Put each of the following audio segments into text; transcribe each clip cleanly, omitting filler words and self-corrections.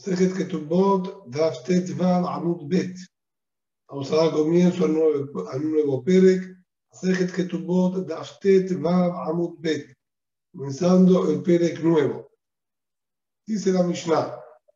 Sejet Ketubot, Daf Tet Vav Amud Bet. Vamos a dar comienzo a un nuevo Perek. Sejet Ketubot, Daf Tet Vav Amud Bet. Comenzando el Perek nuevo. Dice la Mishnah: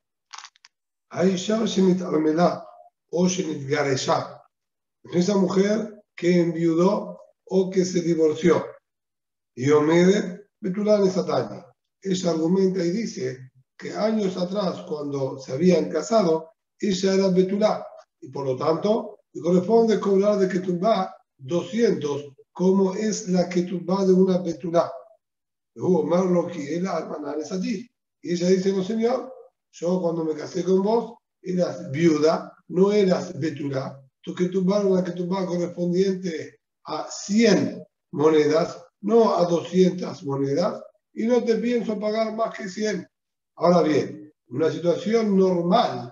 Aisha Shenit Armelá o Shenit Garesha. Esa mujer que enviudó o que se divorció. Y Omede Betulá Nesatani. Ella argumenta y dice que años atrás, cuando se habían casado, ella era Betulá, y por lo tanto le corresponde cobrar de Ketubá 200, como es la Ketubá de una Betulá. Luego Marlo que era hermana es allí. Y ella dice: no señor, yo cuando me casé con vos eras viuda, no eras Betulá. Tu Ketubá era una Ketubá correspondiente a 100 monedas, no a 200 monedas, y no te pienso pagar más que 100. Ahora bien, una situación normal,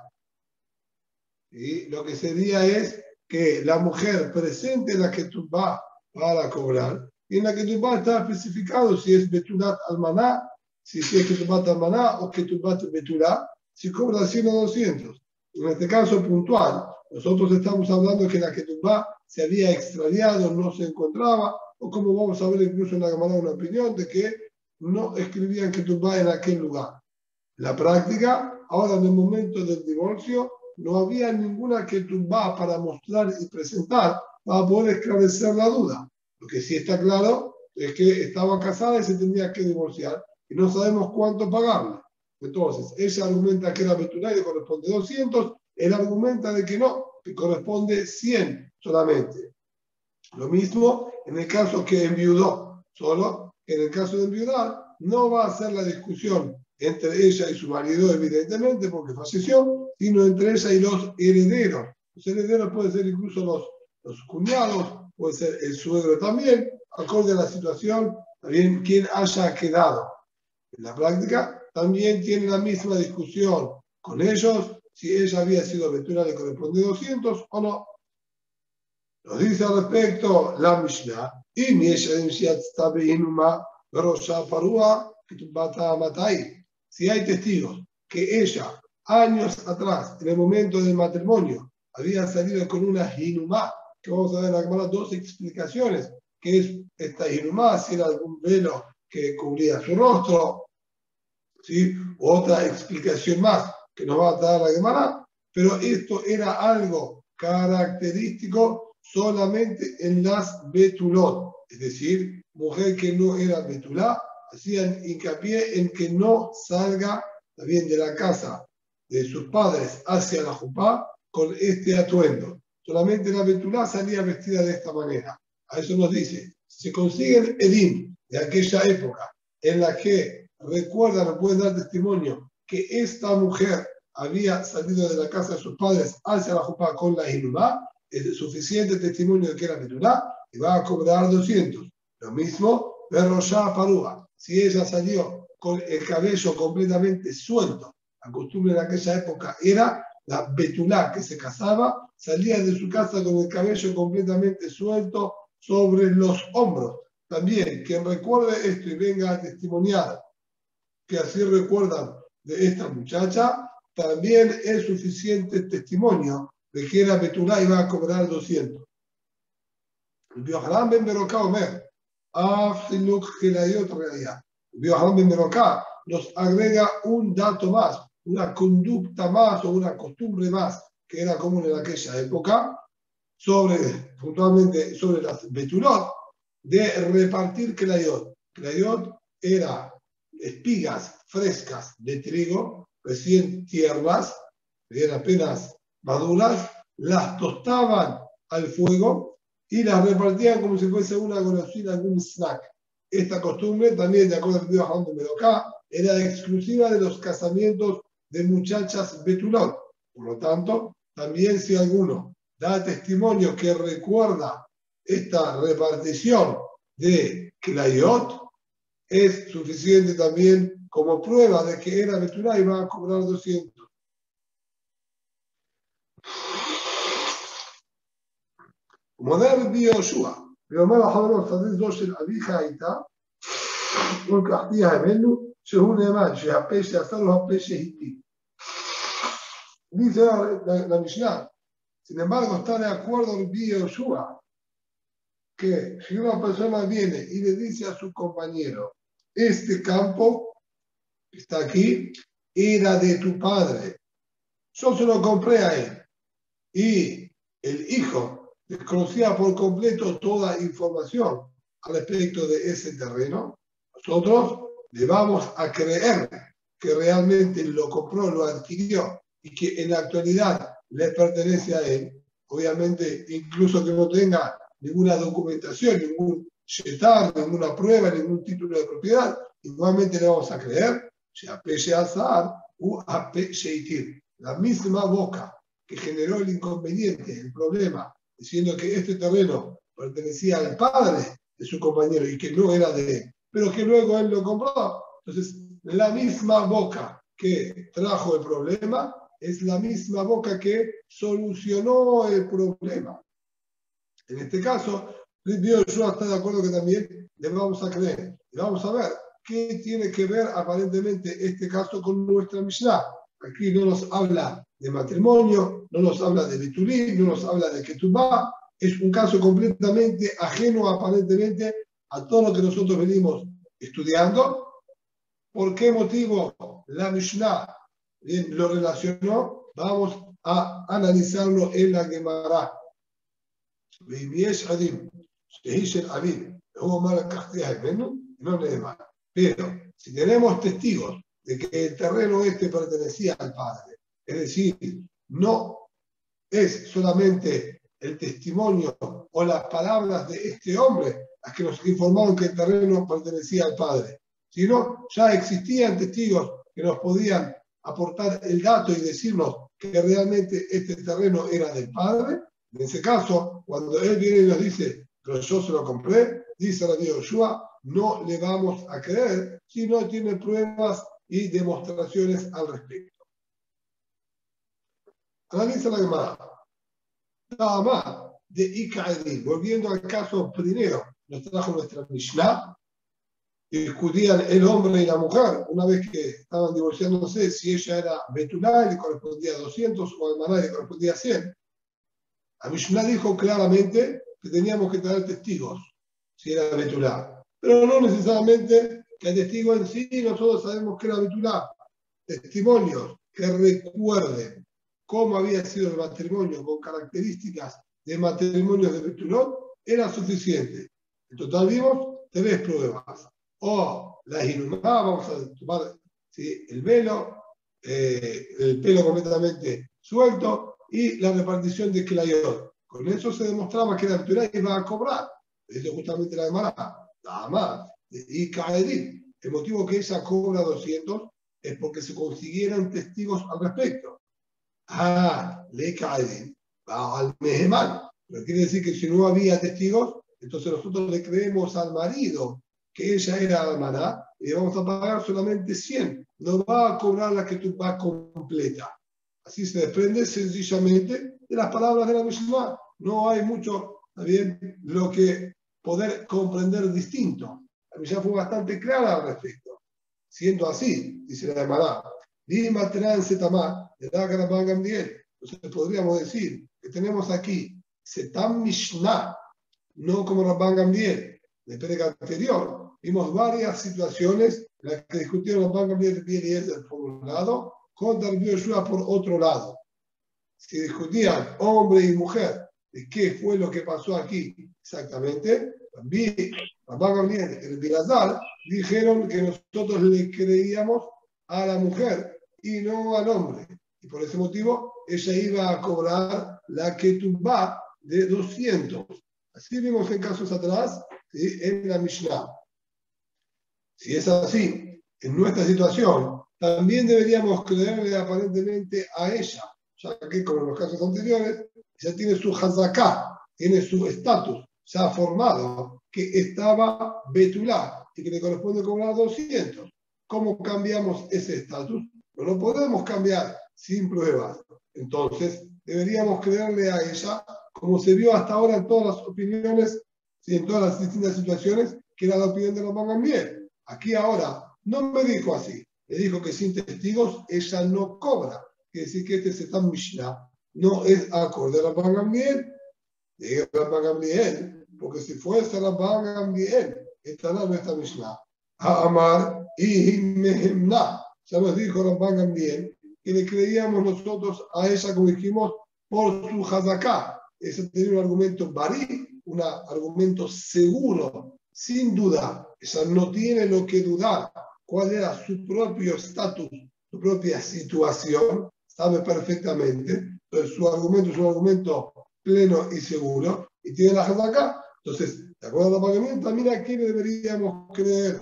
¿sí? Lo que sería es que la mujer presente la Ketubá para cobrar, y en la Ketubá está especificado si es Betulat Almaná, si es Ketubat Almaná o Ketubat Betulá, si cobra 100 o 200. En este caso puntual, nosotros estamos hablando que la Ketubá se había extraviado, no se encontraba, o como vamos a ver incluso en la Gemara una opinión de que no escribían Ketubá en aquel lugar. La práctica, ahora en el momento del divorcio, no había ninguna Ketubá para mostrar y presentar para poder esclarecer la duda. Lo que sí está claro es que estaba casada y se tenía que divorciar y no sabemos cuánto pagarle. Entonces, ella argumenta que era Betulá y le corresponde 200, él argumenta de que no, que corresponde 100 solamente. Lo mismo en el caso que enviudó, solo que en el caso de enviudar no va a ser la discusión entre ella y su marido, evidentemente, porque falleció, sino entre ella y los herederos. Los herederos pueden ser incluso los cuñados, puede ser el suegro también, acorde a la situación, también quien haya quedado. En la práctica, también tiene la misma discusión con ellos, si ella había sido Betulá le corresponde 200 o no. Nos dice al respecto la Mishnah, y mi si hay testigos que ella, años atrás, en el momento del matrimonio, había salido con una hinumá, que vamos a ver en la Gemara 2 explicaciones, que es esta hinumá, si era algún velo que cubría su rostro, ¿sí? Otra explicación más que nos va a dar la Gemara, pero esto era algo característico solamente en las Betulot, es decir, mujer que no era Betulá, hacían hincapié en que no salga también de la casa de sus padres hacia la Jupá con este atuendo. Solamente la Betulá salía vestida de esta manera. A eso nos dice, si se consiguen Edim de aquella época en la que recuerdan o pueden dar testimonio que esta mujer había salido de la casa de sus padres hacia la Jupá con la Hinumá, es suficiente testimonio de que era Betulá y va a cobrar 200. Lo mismo, Berroshá Parúa. Si ella salió con el cabello completamente suelto, la costumbre en aquella época era la Betulá que se casaba, salía de su casa con el cabello completamente suelto sobre los hombros. También, quien recuerde esto y venga a testimoniar que así recuerdan de esta muchacha, también es suficiente testimonio de que era Betulá y va a cobrar 200. El Biohanan ben Berocá Omer, el Biohanan ben Berocá nos agrega un dato más, una conducta más o una costumbre más que era común en aquella época, puntualmente sobre las Betulot, de repartir Kelayot. Kelayot era espigas frescas de trigo, recién tiernas, eran apenas maduras, las tostaban al fuego y las repartían como si fuese una golosina, algún snack. Esta costumbre, también de acuerdo al video de Medocá, era exclusiva de los casamientos de muchachas Betulot. Por lo tanto, también si alguno da testimonio que recuerda esta repartición de Kelayot, es suficiente también como prueba de que era Betulá y va a cobrar 200. Como da Rabbi Yoshua, ואומר לחברו, חזיז זו של אביך הייתה, ולקחתיה ממנו, שהוא נאמן, שהפה שעשה לו הפה שהיטיב. Dice la Mishnah, sin embargo, está de acuerdo el Yoshua que si una persona viene y le dice a su compañero, este campo que está aquí era de tu padre, yo se lo compré a él, y el hijo desconocía por completo toda información al respecto de ese terreno, nosotros le vamos a creer que realmente lo compró, lo adquirió y que en la actualidad le pertenece a él, obviamente incluso que no tenga ninguna documentación, ningún shetar, ninguna prueba, ningún título de propiedad, igualmente le vamos a creer, la misma boca que generó el inconveniente, el problema, diciendo que este terreno pertenecía al padre de su compañero y que no era de él, pero que luego él lo compró. Entonces, la misma boca que trajo el problema es la misma boca que solucionó el problema. En este caso, Yoshua está de acuerdo que también le vamos a creer. Y vamos a ver qué tiene que ver aparentemente este caso con nuestra Mishnah. Aquí no nos habla de matrimonio, no nos habla de Betulí, no nos habla de Ketubá. Es un caso completamente ajeno aparentemente a todo lo que nosotros venimos estudiando. ¿Por qué motivo la Mishnah lo relacionó? Vamos a analizarlo en la Gemara. Pero si tenemos testigos de que el terreno este pertenecía al padre, es decir, no es solamente el testimonio o las palabras de este hombre las que nos informaron que el terreno pertenecía al padre, sino ya existían testigos que nos podían aportar el dato y decirnos que realmente este terreno era del padre. En ese caso, cuando él viene y nos dice, pero yo se lo compré, dice la Yoshua, no le vamos a creer si no tiene pruebas y demostraciones al respecto. Analiza la Gemara. Nada más de Ikaedin. Volviendo al caso primero, nos trajo nuestra Mishnah, que discutían el hombre y la mujer, una vez que estaban divorciándose, si ella era Betulá y le correspondía a 200 o al Maná le correspondía a 100. La Mishnah dijo claramente que teníamos que traer testigos si era Betulá, pero no necesariamente que el testigo en sí nosotros sabemos que era Betulá. Testimonios que recuerden cómo había sido el matrimonio con características de matrimonios de Betulot era suficiente. En total vimos 3 pruebas. O la inhumá, vamos a tomar el velo, el pelo completamente suelto y la repartición de Kelayot. Con eso se demostraba que la Betulá iba a cobrar. Eso justamente la demanda. Nada más. Y Caedín. El motivo que ella cobra 200 es porque se consiguieran testigos al respecto. Le Caedín. Va al Mehemán. Pero quiere decir que si no había testigos, entonces nosotros le creemos al marido que ella era almaná y le vamos a pagar solamente 100. No va a cobrar la que tú vas completa. Así se desprende sencillamente de las palabras de la Mishnah. No hay mucho, también, lo que poder comprender distinto. La Mishnah fue bastante clara al respecto. Siendo así, dice la Gemara, entonces podríamos decir que tenemos aquí Setam Mishnah, no como Rabban Gamliel, de Perek anterior. Vimos varias situaciones en las que discutieron Rabban Gamliel y Eliezer por un lado, contra Rabbi Yoshua por otro lado. Si discutían hombre y mujer de qué fue lo que pasó aquí exactamente, Rabban Gamliel y Rabbi Elazar dijeron que nosotros le creíamos a la mujer y no al hombre. Y por ese motivo ella iba a cobrar la ketubá de 200. Así vimos en casos atrás, ¿sí?, en la Mishnah. Si es así, en nuestra situación, también deberíamos creerle aparentemente a ella, ya que como en los casos anteriores, ya tiene su hazaká, tiene su estatus, ya formado, que estaba betulá y que le corresponde cobrar 200. ¿Cómo cambiamos ese estatus? No lo podemos cambiar sin pruebas. Entonces, deberíamos creerle a ella, como se vio hasta ahora en todas las opiniones, en todas las distintas situaciones, que era la opinión de Rabban Gamliel. Aquí ahora no me dijo así, le dijo que sin testigos ella no cobra. que decir que este Setam Mishnah no es acorde a Rabban Gamliel. De Rabban Gamliel, porque si fuese Rabban Gamliel, esta no es esta Mishnah. Amar y Mehemna. Ya nos dijo Rabban Gamliel que le creíamos nosotros a ella, como dijimos, por su Hazaká. Ese tiene un argumento barí, un argumento seguro, sin duda. Ella no tiene lo que dudar cuál era su propio estatus, su propia situación, sabe perfectamente. Entonces su argumento es un argumento pleno y seguro, y tiene la Hazaká. Entonces, de acuerdo al pagamiento, mira a quién deberíamos creer.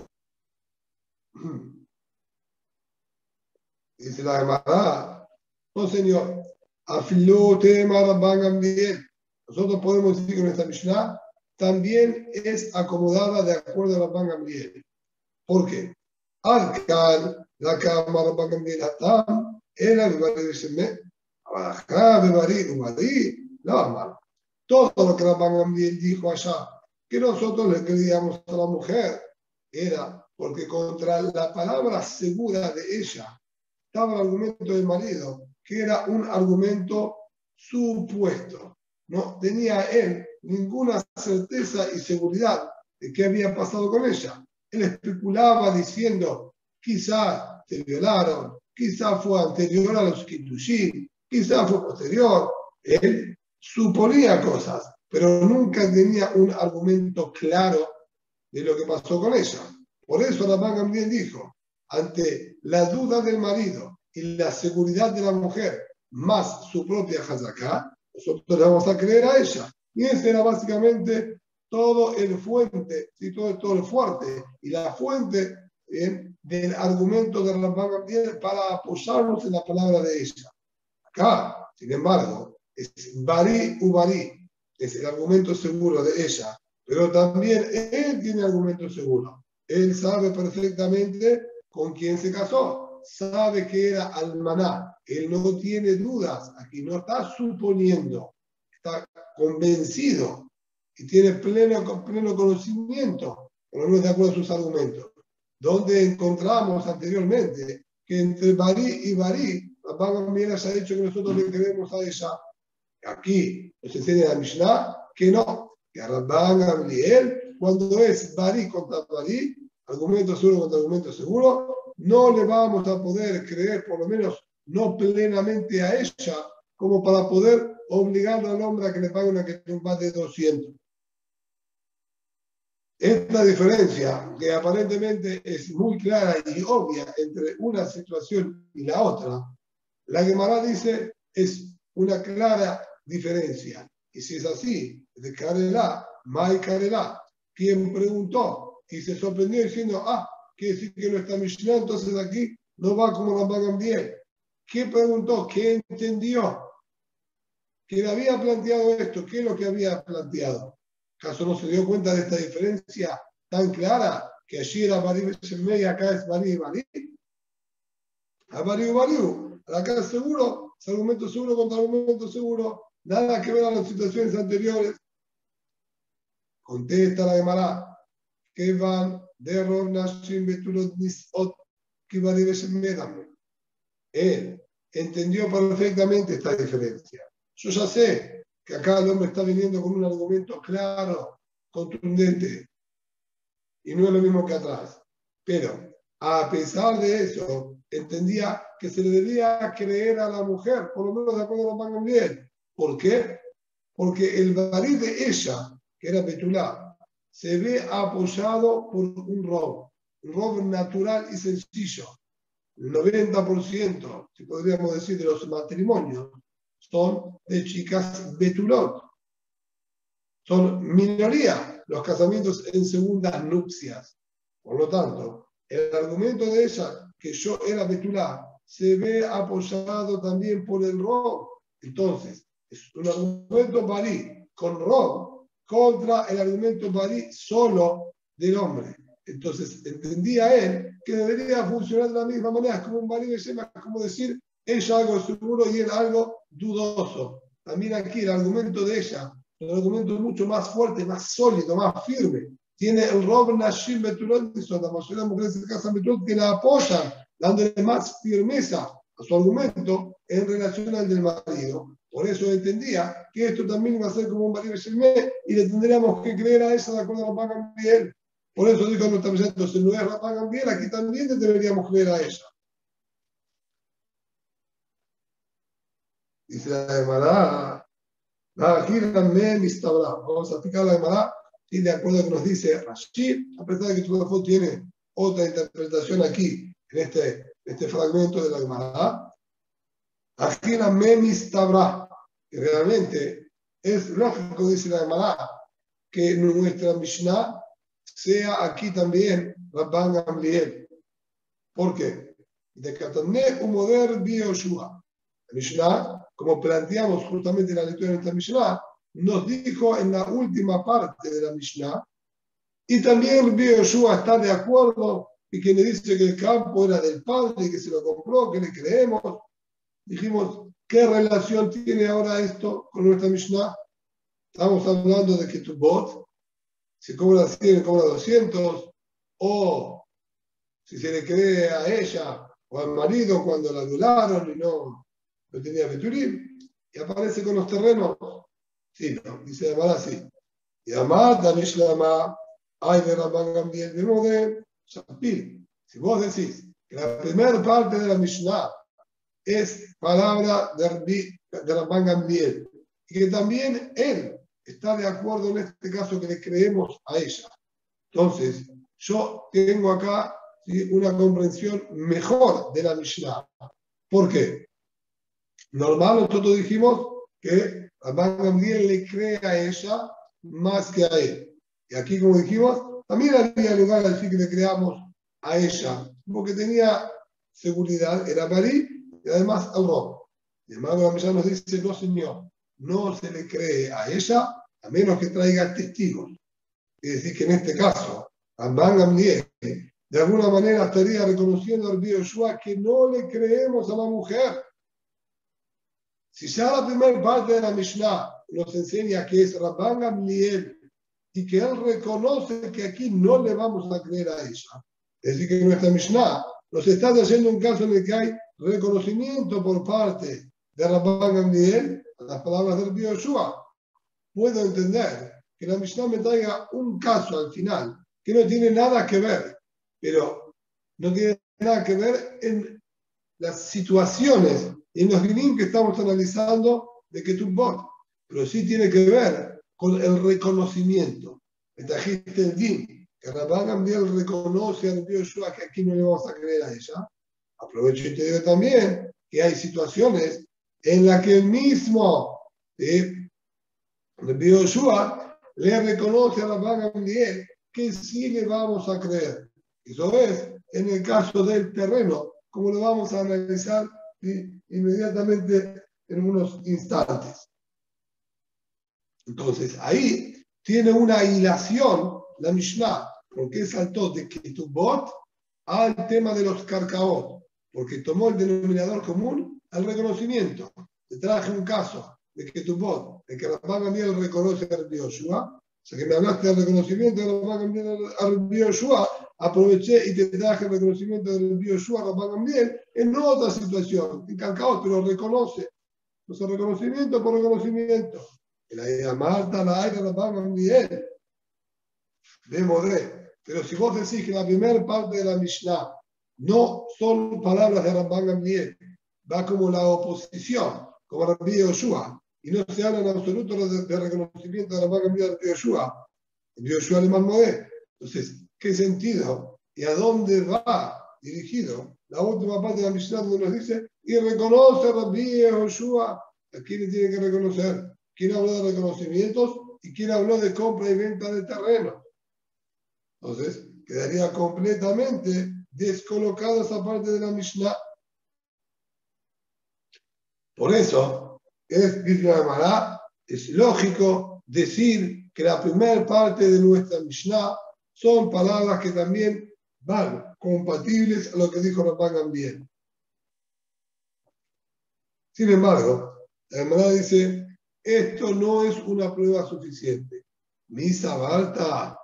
Dice la Gemara, no señor, afiló tema Rabban Gamliel. Nosotros podemos decir que nuestra Mishnah también es acomodada de acuerdo a Rabban Gamliel. ¿Por qué? Arkan, la cama Rabban Gamliel Hatam, era Bebarí de Shemet, Abajá, Bebarí, la mal. Todo lo que Rabban Gamliel dijo allá, que nosotros le creíamos a la mujer, era porque contra la palabra segura de ella estaba el argumento del marido, que era un argumento supuesto. No tenía él ninguna certeza y seguridad de qué había pasado con ella. Él especulaba diciendo, quizá te violaron, quizá fue anterior a los Kiddushim, quizá fue posterior. Él suponía cosas, pero nunca tenía un argumento claro de lo que pasó con ella. Por eso Rabban Gamliel dijo, ante la duda del marido y la seguridad de la mujer, más su propia Hazaká, nosotros le vamos a creer a ella. Y ese era básicamente todo el fuente, ¿sí? todo el fuerte y la fuente del argumento de Rabban Gamliel para apoyarnos en la palabra de ella. Acá, sin embargo, es Barí u Barí, es el argumento seguro de ella, pero también él tiene argumento seguro. Él sabe perfectamente con quién se casó, sabe que era almaná, él no tiene dudas, aquí no está suponiendo, está convencido y tiene pleno conocimiento, por lo menos de acuerdo a sus argumentos. Donde encontramos anteriormente que entre Barí y Barí, Rabban Gamliel haya dicho que nosotros le creemos a ella. Aquí nos enseña la Mishnah que no, que a Rabban Gamliel, cuando es Barí contra Barí, argumento seguro contra argumento seguro, no le vamos a poder creer, por lo menos no plenamente a ella, como para poder obligarle al hombre a que le pague una ketumbá de 200. Esta diferencia, que aparentemente es muy clara y obvia entre una situación y la otra, la Gemara dice es una clara diferencia. Y si es así, de Karelá, Mai Karelá, quien preguntó y se sorprendió diciendo, quiere decir que nuestra Mishnah entonces aquí no va como Rabban Gamliel. ¿Qué preguntó? ¿Qué entendió? ¿Quién había planteado esto? ¿Qué es lo que había planteado? ¿Acaso no se dio cuenta de esta diferencia tan clara? Que allí era Barí Beshemé y acá es Barí Barí. A Barí Barí. Acá es seguro, es argumento seguro contra argumento seguro. Nada que ver a las situaciones anteriores. Contesta la Gemara. Que van de Rov Nashim Betulot Nisot que Barí Beshemé. Él entendió perfectamente esta diferencia. Yo ya sé que acá el hombre está viniendo con un argumento claro, contundente, y no es lo mismo que atrás. Pero, a pesar de eso, entendía que se le debía creer a la mujer, por lo menos de acuerdo a Rabban Gamliel. ¿Por qué? Porque el barí de ella, que era Betulá, se ve apoyado por un rob natural y sencillo. El 90%, si podríamos decir, de los matrimonios son de chicas betulot. Son minoría los casamientos en segundas nupcias. Por lo tanto, el argumento de ella, que yo era betulá, se ve apoyado también por el rob. Entonces, es un argumento barí con rob contra el argumento barí solo del hombre. Entonces, entendía él que debería funcionar de la misma manera, como un barí de Shema, como decir, ella algo seguro y él algo dudoso. También aquí el argumento de ella, el argumento mucho más fuerte, más sólido, más firme. Tiene el Rob Nashim Betulot, la mayoría de las mujeres que se casan Betulot que la apoyan, dándole más firmeza a su argumento en relación al del marido. Por eso entendía que esto también iba a ser como un marido y le tendríamos que creer a esa de acuerdo a Rabban Gamliel. Por eso dijo nuestra Mishnah, entonces no es Rabban Gamliel, aquí también le deberíamos creer a ella. Dice la Gemara, vamos a explicar la Gemara, y de acuerdo a lo que nos dice Rashi, a pesar de que Tudafot tiene otra interpretación aquí, en este fragmento de la Gemara, aquí la Memistabra, que realmente es lógico, dice la Gemara, que nuestra Mishnah sea aquí también Rabban Gamliel. ¿Por qué? De Katané Umoder Bioshua. La Mishnah, como planteamos justamente en la lectura de nuestra Mishnah, nos dijo en la última parte de la Mishnah, y también Bioshua está de acuerdo, y que le dice que el campo era del padre, que se lo compró, que le creemos. Dijimos, ¿qué relación tiene ahora esto con nuestra Mishnah? Estamos hablando de que tu bot se cobra 100, cobra 200, o si se le cree a ella o al marido cuando la violaron y no tenía Beturim, y aparece con los terrenos. Sí, no, dice Amara sí. Y Amar, Danish Lama, ay de Rabban Gamliel, de Shapir. Si vos decís que la primera parte de la Mishnah es palabra de Rabban Gamliel, y que también él está de acuerdo en este caso que le creemos a ella. Entonces, yo tengo acá una comprensión mejor de la Mishnah. ¿Por qué? Normal, nosotros dijimos que Rabban Gamliel le cree a ella más que a él. Y aquí, como dijimos, también había lugar a decir que le creamos a ella, porque tenía seguridad, era Marí y además al robo. Y además la Mishnah nos dice, no señor, no se le cree a ella a menos que traiga testigos. Es decir, que en este caso, Rabban Gamliel de alguna manera estaría reconociendo al Bioshua que no le creemos a la mujer. Si ya la primera parte de la Mishnah nos enseña que es Rabban Gamliel y que él reconoce que aquí no le vamos a creer a ella, es decir, que nuestra Mishnah nos está haciendo un caso en el que hay reconocimiento por parte de Rabban Gamliel a las palabras del Bioshua. Puedo entender que la Mishnah me traiga un caso al final que no tiene nada que ver, pero no tiene nada que ver en las situaciones y en los dinim que estamos analizando de Ketubot, pero sí tiene que ver con el reconocimiento. Me trajiste el din, que Rabban Gamliel reconoce al Bioshua que aquí no le vamos a creer a ella. Aprovecho y te digo también que hay situaciones en las que el mismo el Bioshua le reconoce a Rabban Gamliel que sí le vamos a creer. Eso es en el caso del terreno, como lo vamos a analizar inmediatamente en unos instantes. Entonces, ahí tiene una hilación la Mishnah, porque saltó de Ketubot al tema de los Karkaot, porque tomó el denominador común al reconocimiento. Te traje un caso de Ketubot, de que Rabban Gamliel reconoce al Bioshua, o sea que me hablaste del reconocimiento de Rabban Gamliel al Bioshua, aproveché y te traje el reconocimiento del Bioshua Rabban Gamliel en otra situación, en Karkaot, pero reconoce. Entonces, reconocimiento por reconocimiento. La Marta, la Aira, Rabban Gamliel, de Modé. Pero si vos decís que la primera parte de la Mishnah no son palabras de Rabban Gamliel, va como la oposición, como Rabbi Yoshua, y no se habla en absoluto de reconocimiento de Rabban Gamliel de Yoshua, el Yoshua de Modé. Entonces, ¿qué sentido y a dónde va dirigido la última parte de la Mishnah donde nos dice y reconoce Rabbi Yoshua? ¿A quién le tiene que reconocer? ¿Quién habló de reconocimientos y quién habló de compra y venta de terreno? Entonces, quedaría completamente descolocada esa parte de la Mishnah. Por eso, dice la Gemara, es lógico decir que la primera parte de nuestra Mishnah son palabras que también van compatibles a lo que dijo Rabban Gamliel. Sin embargo, la Gemara dice, esto no es una prueba suficiente. Misa Balta,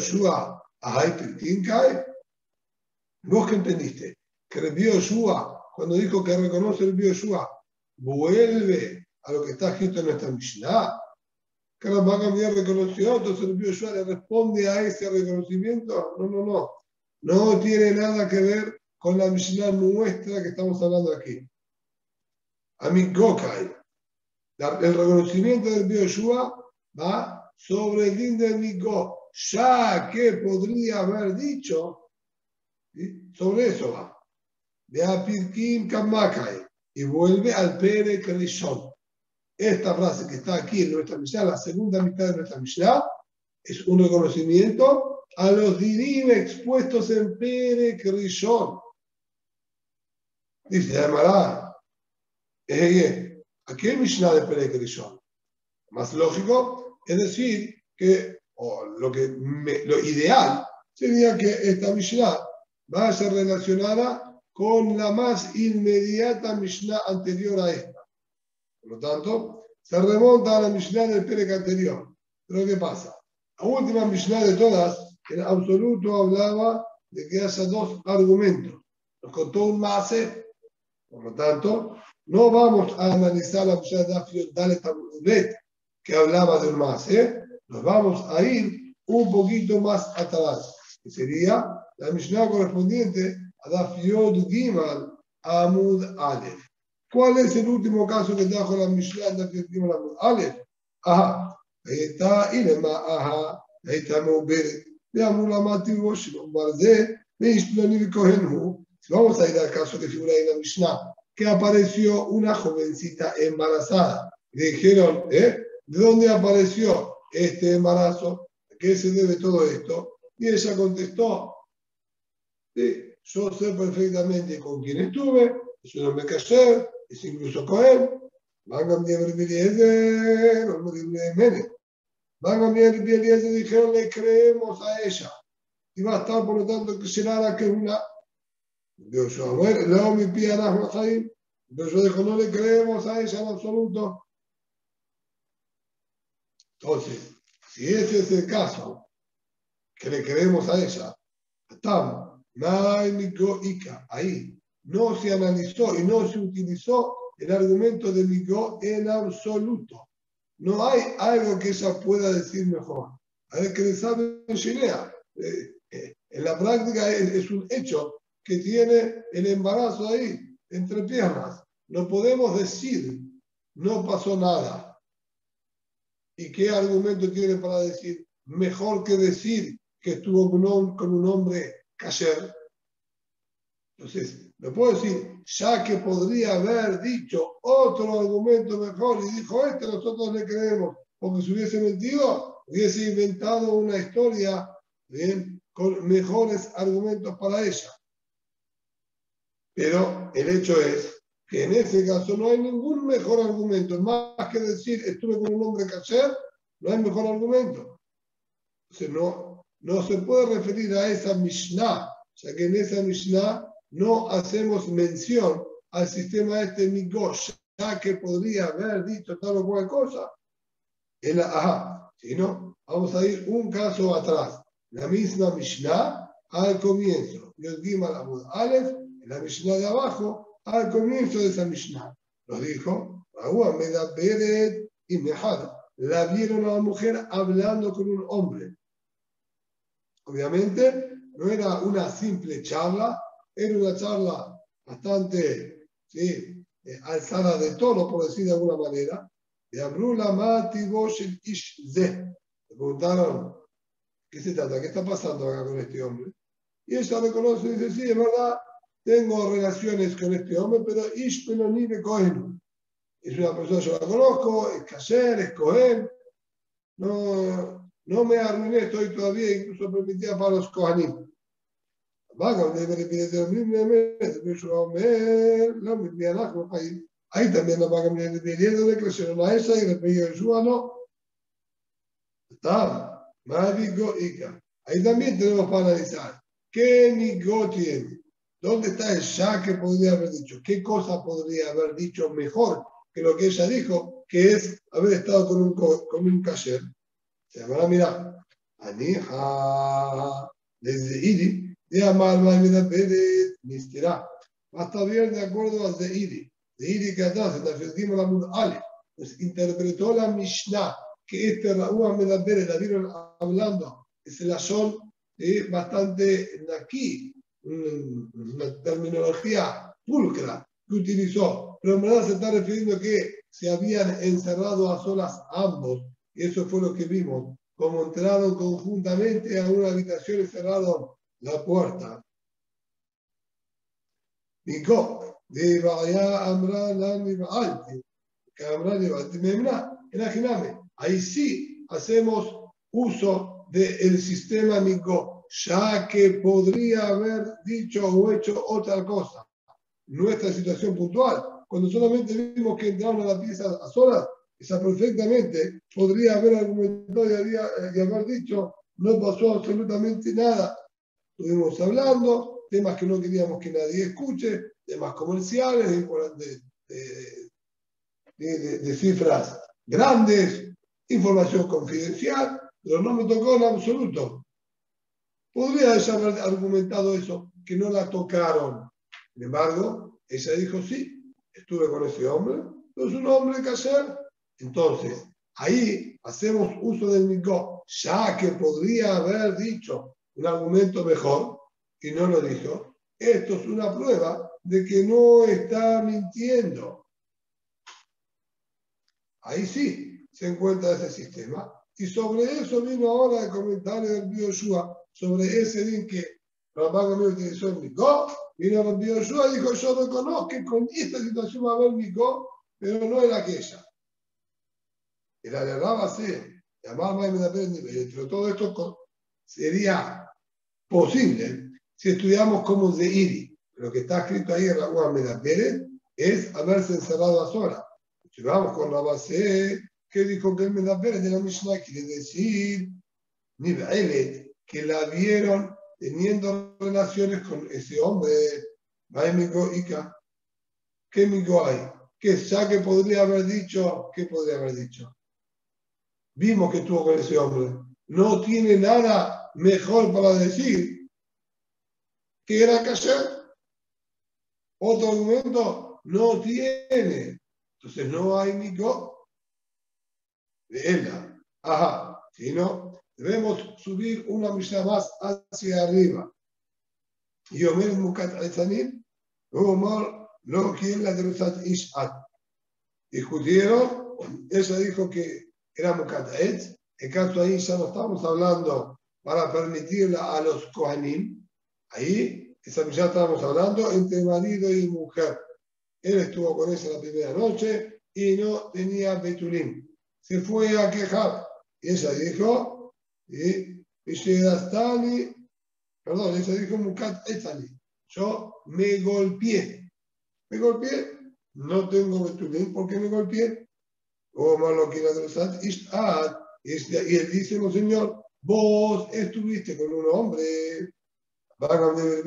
Bioshua, Ahai Pirtinkai. ¿Vos qué entendiste? Que Bioshua cuando dijo que reconoce el Bioshua, vuelve a lo que está escrito en nuestra Mishnah. Que la Magam ya reconoció, entonces el Bioshua le responde a ese reconocimiento. No. No tiene nada que ver con la Mishnah nuestra que estamos hablando aquí. Amigokai. El reconocimiento del Bioshua va sobre el din de Migo, ya que podría haber dicho, ¿sí? Sobre eso va. De Apirkim Kamakai y vuelve al Perek Rishon. Esta frase que está aquí en nuestra Mishnah, la segunda mitad de nuestra Mishnah, es un reconocimiento a los dinim expuestos en Perek Rishon. Dice, llamará, ¿a qué Mishnah de Perek Rishon? Más lógico es decir que, lo ideal sería que esta Mishnah vaya relacionada con la más inmediata Mishnah anterior a esta. Por lo tanto, se remonta a la Mishnah del Perek anterior. Pero ¿qué pasa? La última Mishnah de todas, en absoluto hablaba de que haya dos argumentos. Nos contó un Maaseh. Por lo tanto, no vamos a analizar la Mishnah de Daf Dalet Amud Bet, que hablaba de un Maaseh. Nos vamos a ir un poquito más atrás, que sería la Mishnah correspondiente a Daf Yod Gimal Amud Aleph. ¿Cuál es el último caso que trajo la Mishnah de Daf Yod Gimal Amud Aleph? Ajá, ahí está Ilema, ajá, ahí está Meuberet, veamos la Mativo, Shimon Barze, Veishploni Kohenhu. Si vamos a ir al caso que figura en la Mishnah, que apareció una jovencita embarazada. Le dijeron, ¿de dónde apareció este embarazo? ¿A qué se debe todo esto? Y ella contestó, sí, yo sé perfectamente con quién estuve, es un hombre kasher, es incluso Cohen. Van a cambiar el Eliezer, no me Mene. Van a cambiar el Eliezer y dijeron, le creemos a ella. Y va a estar, por lo tanto, que será la que es una. Dios, a ver, luego mi pie a Rahim. Pero yo dijo, no le creemos a ella en absoluto. Entonces, si ese es el caso, que le creemos a ella, estamos, ahí no se analizó y no se utilizó el argumento de Migo en absoluto. No hay algo que ella pueda decir mejor. A ver, que le sabe en Shinea. En la práctica es un hecho que tiene el embarazo ahí, entre piernas. No podemos decir, no pasó nada. ¿Y qué argumento tiene para decir? Mejor que decir que estuvo con un hombre kasher. Entonces, me puedo decir, ya que podría haber dicho otro argumento mejor y dijo nosotros le creemos, porque si hubiese mentido, hubiese inventado una historia, ¿bien?, con mejores argumentos para ella. Pero el hecho es que en ese caso no hay ningún mejor argumento. Más que decir estuve con un hombre kasher, no hay mejor argumento. Entonces no se puede referir a esa Mishnah, ya que en esa Mishnah no hacemos mención al sistema este Migosh, ya que podría haber dicho tal o cual cosa. Si no, vamos a ir un caso atrás. La misma Mishnah al comienzo. Yod Gimal Amud Aleph, en la Mishnah de abajo, al comienzo de esa Mishnah. Nos dijo, Meda Beret y Mehad. La vieron a la mujer hablando con un hombre. Obviamente, no era una simple charla, era una charla bastante, ¿sí?, alzada de tono, por decir de alguna manera. Y Abrula Mati Boshel Ish Ze. Le preguntaron, ¿qué se trata? ¿Qué está pasando acá con este hombre? Y ella reconoce y dice, sí, es verdad, tengo relaciones con este hombre, pero Ish Peloni de Cohen. Es una persona, yo la conozco, es kasher, es Cohen. No me arruiné, estoy todavía incluso permitida para los Kohanim. Ahí también la vaca de Eliezer le crecieron a esa y le pidió Yeshua, no. Está, Marigo Ica. Ahí también tenemos para analizar. ¿Qué Migo tiene? ¿Dónde está el ya que podría haber dicho? ¿Qué cosa podría haber dicho mejor que lo que ella dijo, que es haber estado con un kasher? Se llamará, mira, Anija, desde Idi, de Amar Maimeda Pérez, Mistira. va a estar bien de acuerdo a Zeiri. Zeiri que atrás, en la Festim la Mud Ale, pues interpretó la Mishnah, que este Raúl Medaber la vieron hablando, es el Ashon bastante aquí, una terminología pulcra que utilizó, pero en verdad se está refiriendo que se habían encerrado a solas ambos, y eso fue lo que vimos, como entraron conjuntamente a una habitación y cerraron la puerta. Nico, de Vaya Amra Lani Baalti, que Amra Levante Memna, imagíname, ahí sí hacemos uso del sistema Nico, ya que podría haber dicho o hecho otra cosa. Nuestra situación puntual, cuando solamente vimos que entraron a la pieza a solas, esa perfectamente podría haber argumentado y haber dicho, no pasó absolutamente nada. Estuvimos hablando, temas que no queríamos que nadie escuche, temas comerciales, de cifras grandes, información confidencial, pero no me tocó en absoluto. Podría haber argumentado eso, que no la tocaron. Sin embargo, ella dijo, sí, estuve con ese hombre, pero es un hombre kasher. Entonces, ahí hacemos uso del mikvot, ya que podría haber dicho un argumento mejor, y no lo dijo. Esto es una prueba de que no está mintiendo. Ahí sí se encuentra ese sistema. Y sobre eso vino ahora el comentario del Bioshua, sobre ese din que Rabban Gamliel utilizó el mikvot. Vino el Bioshua y dijo, yo reconozco que con esta situación va a haber mikvot, pero no era aquella. Era de Rabba C. Pero todo esto sería posible si estudiamos como Zeiri. Lo que está escrito ahí en Rabba Medaperet es haberse encerrado a solas. Si vamos con Rabba C, que dijo que el Medaperet de la Mishnah quiere decir Nivelet, que la vieron teniendo relaciones con ese hombre. ¿Qué migo hay? Que ya que podría haber dicho, ¿qué podría haber dicho? Vimos que estuvo con ese hombre. No tiene nada mejor para decir que era kasher. Otro argumento no tiene. Entonces no hay migo de ella. Ajá. Si no, debemos subir una milla más hacia arriba. Y Omer Mukat Aizanim, Omar no quiere la de Ishat. Discutieron, ella dijo que era Mukat Aetz. En caso ahí ya no estamos hablando para permitirla a los Kohanim. Ahí, esa ya estábamos hablando entre marido y mujer. Él estuvo con ella la primera noche y no tenía Betulim. Se fue a quejar. Y ella dijo, perdón, ella dijo Mukat Etzani. Yo me golpeé. ¿Me golpeé? No tengo Betulim. ¿Por qué me golpeé? O malo quiera adresar Ishat. Y él dice, no señor, vos estuviste con un hombre. Van a ver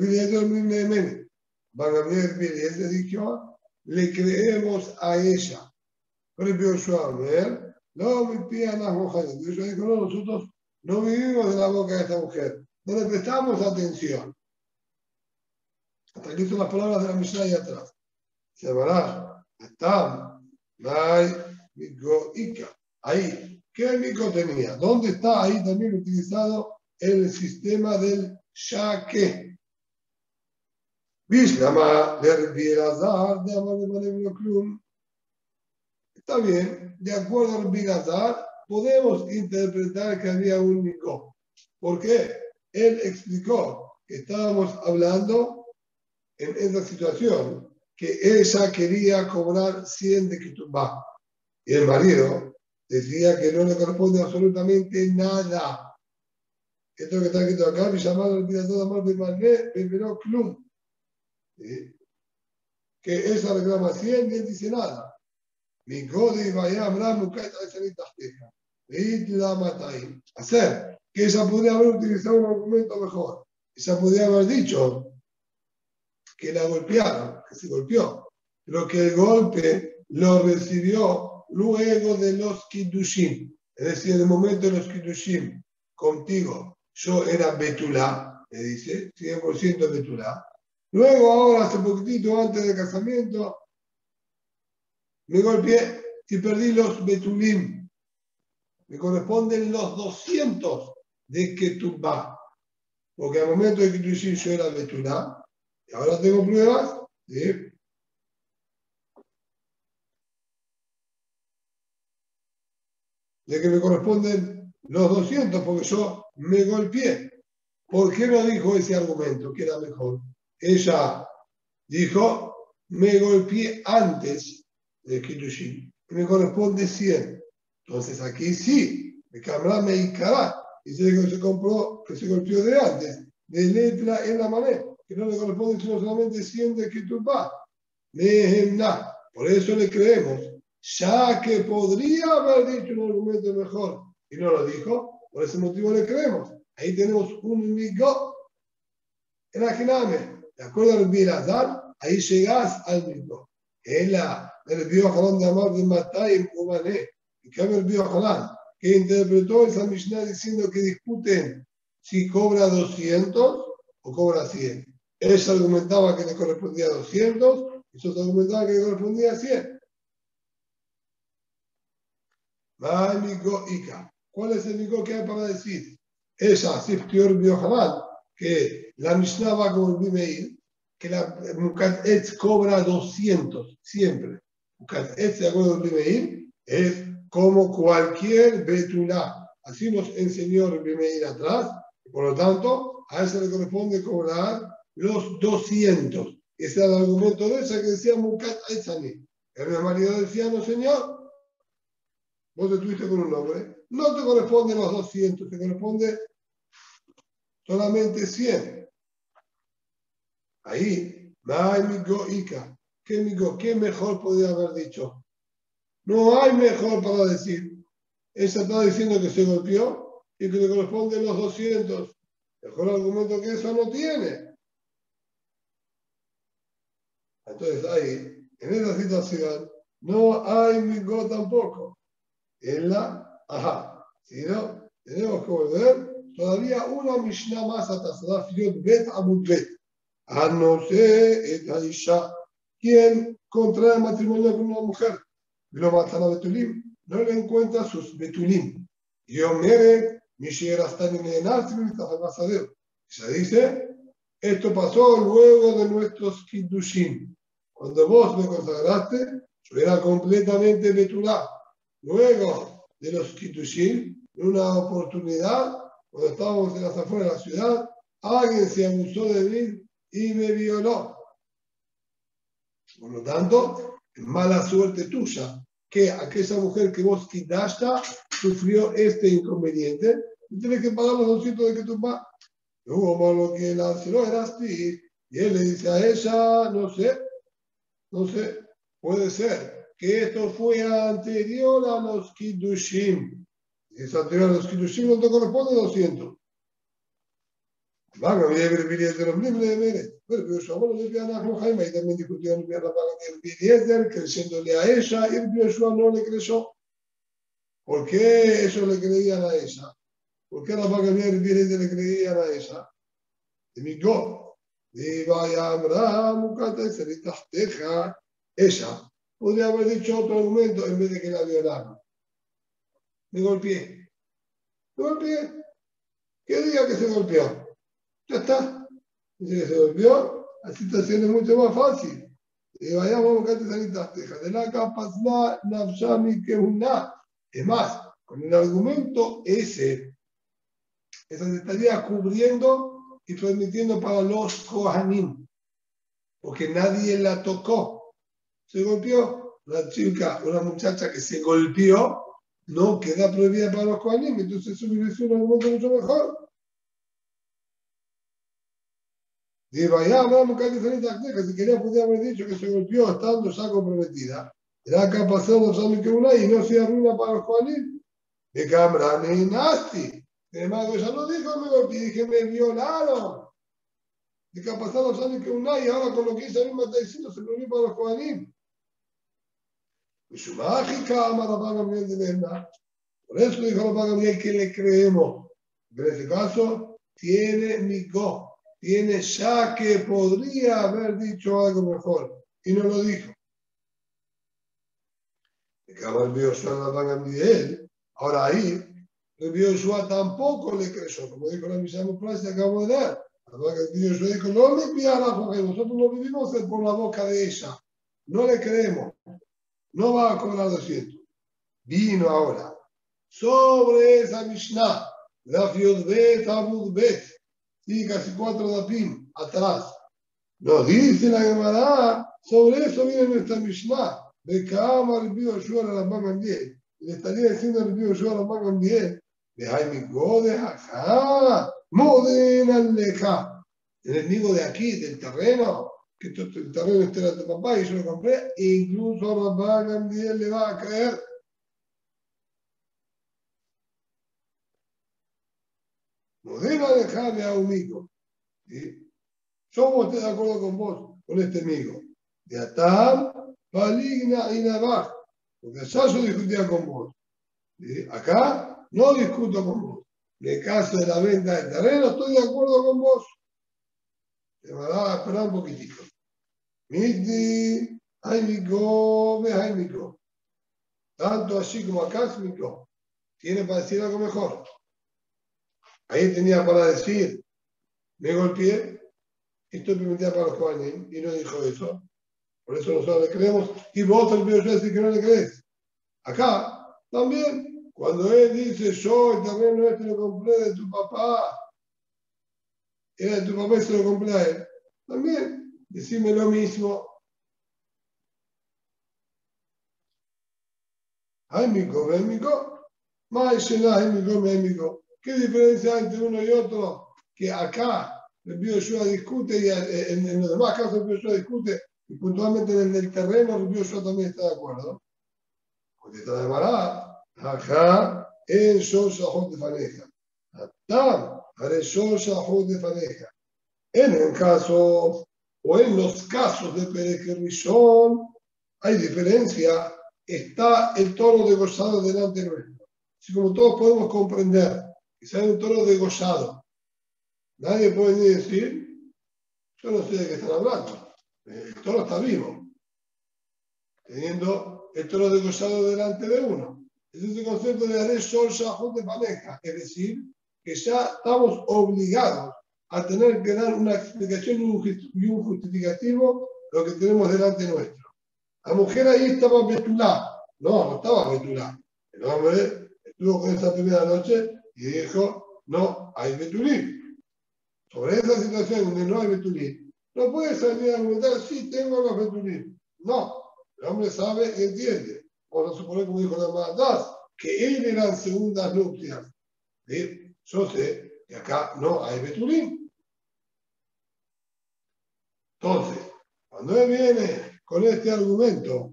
ese dijo, le creemos a ella. Pero el Bioshua, no me pidan las mujeres. Bioshua dijo, no, nosotros no vivimos de la boca de esta mujer. No le prestamos atención. Hasta aquí son las palabras de la Mishnah ahí atrás. Se llamará, está, Mai, Mico, Ika. Ahí. ¿Qué mico tenía? ¿Dónde está ahí también utilizado el sistema del shaque? Bishlama de Elazar de Amalem Klum. Está bien, de acuerdo al Bilazar, podemos interpretar que había un mico. ¿Por qué? Él explicó que estábamos hablando en esa situación, que ella quería cobrar 100 de Ketubá. Y el marido decía que no le corresponde absolutamente nada. Esto que está escrito acá, me llamaron el Bilazar de Amalem Klum. ¿Sí? Que ella reclama 100 y él dice nada. Hacer que ella podría haber utilizado un argumento mejor. Ella podría haber dicho que la golpearon, que se golpeó, pero que el golpe lo recibió luego de los Kiddushim. Es decir, en el momento de los Kiddushim, contigo, yo era Betulá, le dice, 100% Betulá. Luego, ahora, hace poquitito antes del casamiento, me golpeé y perdí los betulim. Me corresponden los 200 de Ketubá. Porque al momento de Kiddushin yo era betulá. Y ahora tengo pruebas, ¿sí?, de que me corresponden los 200 porque yo me golpeé. ¿Por qué no dijo ese argumento que era mejor? Ella dijo, me golpeé antes de Kiddushin y me corresponde 100. Entonces aquí sí, me cambiará me icará. Dice que se compró, que se golpeó de antes, de letra en la manera, que no le corresponde sino solamente 100 de Ketubá. Por eso le creemos, ya que podría haber dicho un argumento mejor y no lo dijo, por ese motivo le creemos. Ahí tenemos un migo en Ajiname. De acuerdo al Bilazar, ahí llegás al migo. Es el Biojalán de Amar de Matay Umané. Y que el Biojalán, que interpretó esa Mishnah diciendo que discuten si cobra 200 o cobra 100. Ella argumentaba que le correspondía 200, y yo argumentaba que le correspondía 100. ¿Cuál es el migo que hay para decir? Ella, Siftior Biohanan, que la Mishnah va como el Bimeir, que la Mukat Etz cobra 200, siempre. Mukat Etz, de acuerdo al Bimeir, es como cualquier Betulá. Así nos enseñó el Bimeir atrás, y por lo tanto, a ella le corresponde cobrar los 200. Ese era el argumento de ella que decía Mukat Etzani. El marido decía, no señor, vos estuviste con un hombre, no te corresponden los 200, te corresponde solamente 100. Ahí, ¿qué mejor podría haber dicho? No hay mejor para decir. Ella está diciendo que se golpeó y que le corresponden los 200. Mejor argumento que eso no tiene. Entonces ahí, en esa situación, no hay migo tampoco. En la, si no, tenemos que volver todavía una Mishnah más atrás, la Filiot Bet Amud Bet. A no ser esta Isha, quien contrae matrimonio con una mujer, lo matan a Betulim, no le encuentra sus Betulim. Y Omeret, Mishier hasta ni Nenazim, ella dice, esto pasó luego de nuestros Kiddushim. Cuando vos me consagraste, yo era completamente Betulá. Luego de los Kiddushim, en una oportunidad, cuando estábamos en las afueras de la ciudad, alguien se abusó de mí y me violó. Por lo tanto, es mala suerte tuya que aquella mujer que vos quitaste sufrió este inconveniente y tienes que pagar los 200 de que tú vas. Luego, malo que la no eras ti, y él le dice a ella, no sé, puede ser que esto fue anterior a los Kiddushim. Si es anterior a los Kiddushim, no te corresponde 200. Van a ver Eliezer libre de Meret. Pero Yoshua no le pide a Nachman Jaime, ahí también discutieron bien la paga de Eliezer, creyéndole a ella, y Yoshua no le creyó. ¿Por qué ellos le creían a ella? ¿Por qué la paga de Eliezer le creían a ella? De mi go. Y vaya Abraham, Mukata, Seritasteja. Ella podría haber dicho otro argumento en vez de que la violaran. Me golpeé. ¿Qué diga que se golpeó? Ya está. Dice que se golpeó, la situación es mucho más fácil. Y vayamos a buscar esa tejas. De la capacidad, Nafshami, que una. Es más, con el argumento esa se estaría cubriendo y permitiendo para los Kohanim, porque nadie la tocó. Se golpeó. Una chica, una muchacha que se golpeó, no queda prohibida para los Kohanim, entonces eso hubiera sido un argumento mucho mejor. Y vaya, vamos a diferentes tejas. Si quería, podría haber dicho que se golpeó estando ya comprometida. Era acá pasando los que una y no se arruina para los Kohanim. De cámara, ni nasty. Sin embargo, ella no dijo me golpeé, dije me violaron. De que ha pasado los años que una y ahora con lo que ella misma está diciendo se prohibió para los Kohanim. Y su mágica ama la paga bien de verdad. Por eso dijo la paga bien que le creemos. En este caso, tiene migo. tiene ya que podría haber dicho algo mejor y no lo dijo. Ahora ahí, Rabbi Yoshua tampoco le creyó, como dijo la Mishnah Mufraj que acabo de dar. Rabbi Yoshua dijo, no le envía la mujer, nosotros no vivimos por la boca de ella, no le creemos, no va a cobrar 200. Vino ahora sobre esa Mishnah, Daf Yod Bet Amud Bet, sí, casi 4 dapim atrás. Nos dice la Gemara, sobre eso viene nuestra Mishnah. De Kama Rabbi Yoshua a la Magambiel. Le estaría diciendo a Rabbi Yoshua a la Magambiel, de Jaime Gode, ajá, Moden Aleja. El enemigo de aquí, del terreno, que el terreno este era de tu papá y yo lo compré, e incluso a la Magambiel le va a creer. Moden Aleja de Aumico. Yo como estoy de acuerdo con vos, con este amigo. De Atam, Paligna y Navaj. Porque allá yo discutía con vos. Acá no discuto con vos. En el caso de la venta del terreno estoy de acuerdo con vos. Te va a esperar un poquitito. Miti, Jaimico, ve Jaimico. Tanto allí como acá es Mico. Tiene para decir algo mejor. Ahí tenía para decir, me golpeé. Esto es permitida para los Kohanim y no dijo eso. Por eso nosotros le creemos y vos el Rabbi Yoshua decís que no le crees. Acá también, cuando él dice yo el terreno este lo compré de tu papá, era de tu papá y se lo compré a él, también decime lo mismo. Jaimico, Jaimico. ¿Qué diferencia hay entre uno y otro? Que acá el Rabbi Yoshua discute y en los demás casos el Rabbi Yoshua discute y puntualmente en el del terreno el Rabbi Yoshua también está de acuerdo. Porque está de Mará, acá en Shoshahot de Faneja. Atam, haré Shoshahot de Faneja. En el caso o en los casos de Perek Rishon hay diferencia. Está el toro degollado delante nuestro. Así como todos podemos comprender que si hay un toro degollado, nadie puede ni decir, yo no sé de qué están hablando. El toro está vivo, teniendo el toro degollado delante de uno. Ese es el concepto de Aré Shor Shahot de Paneja, es decir, que ya estamos obligados a tener que dar una explicación y un justificativo lo que tenemos delante nuestro. La mujer ahí estaba betulá. No estaba betulá. El hombre estuvo con esa primera noche y dijo, no hay betulí. Sobre esa situación donde no hay betulí, no puede salir a argumentar, sí, tengo los betulí. No, el hombre sabe y entiende. Vamos a suponer, como dijo la Mahataz, que él eran segundas nupcias. ¿Sí? Yo sé que acá no hay betulí. Entonces, cuando él viene con este argumento,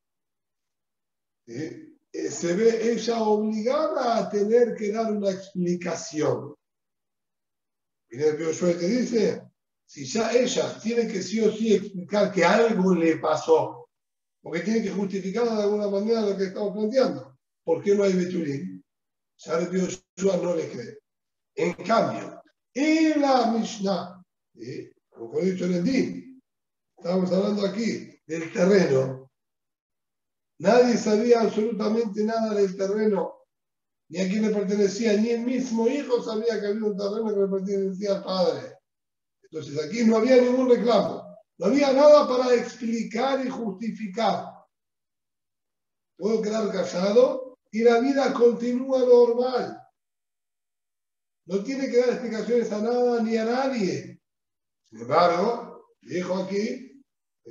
¿sí? Se ve ella obligada a tener que dar una explicación. Viene el Rabbi Yoshua y te dice, si ya ella tiene que sí o sí explicar que algo le pasó, porque tiene que justificar de alguna manera lo que estamos planteando, ¿por qué no hay betulín? Ya el Rabbi Yoshua no le cree. En cambio, en la Mishnah, ¿sí? Como he dicho en el Din, estamos hablando aquí del terreno. Nadie sabía absolutamente nada del terreno, ni a quién le pertenecía, ni el mismo hijo sabía que había un terreno que le pertenecía al padre. Entonces aquí no había ningún reclamo, no había nada para explicar y justificar. Puedo quedar callado y la vida continúa normal. No tiene que dar explicaciones a nada ni a nadie. Sin embargo, dijo aquí,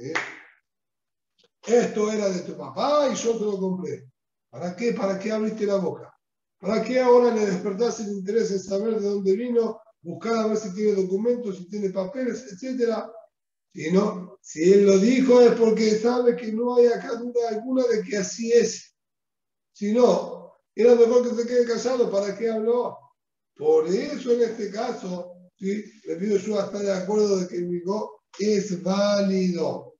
esto era de tu papá y yo te lo compré. ¿Para qué? ¿Para qué abriste la boca? ¿Para qué ahora le despertaste el interés en saber de dónde vino, buscar a ver si tiene documentos, si tiene papeles, etcétera? Si no, si él lo dijo es porque sabe que no hay acá duda alguna de que así es. Si no, era mejor que se quede callado. ¿Para qué habló? Por eso en este caso, ¿sí? Le pido yo a estar de acuerdo de que el migo es válido.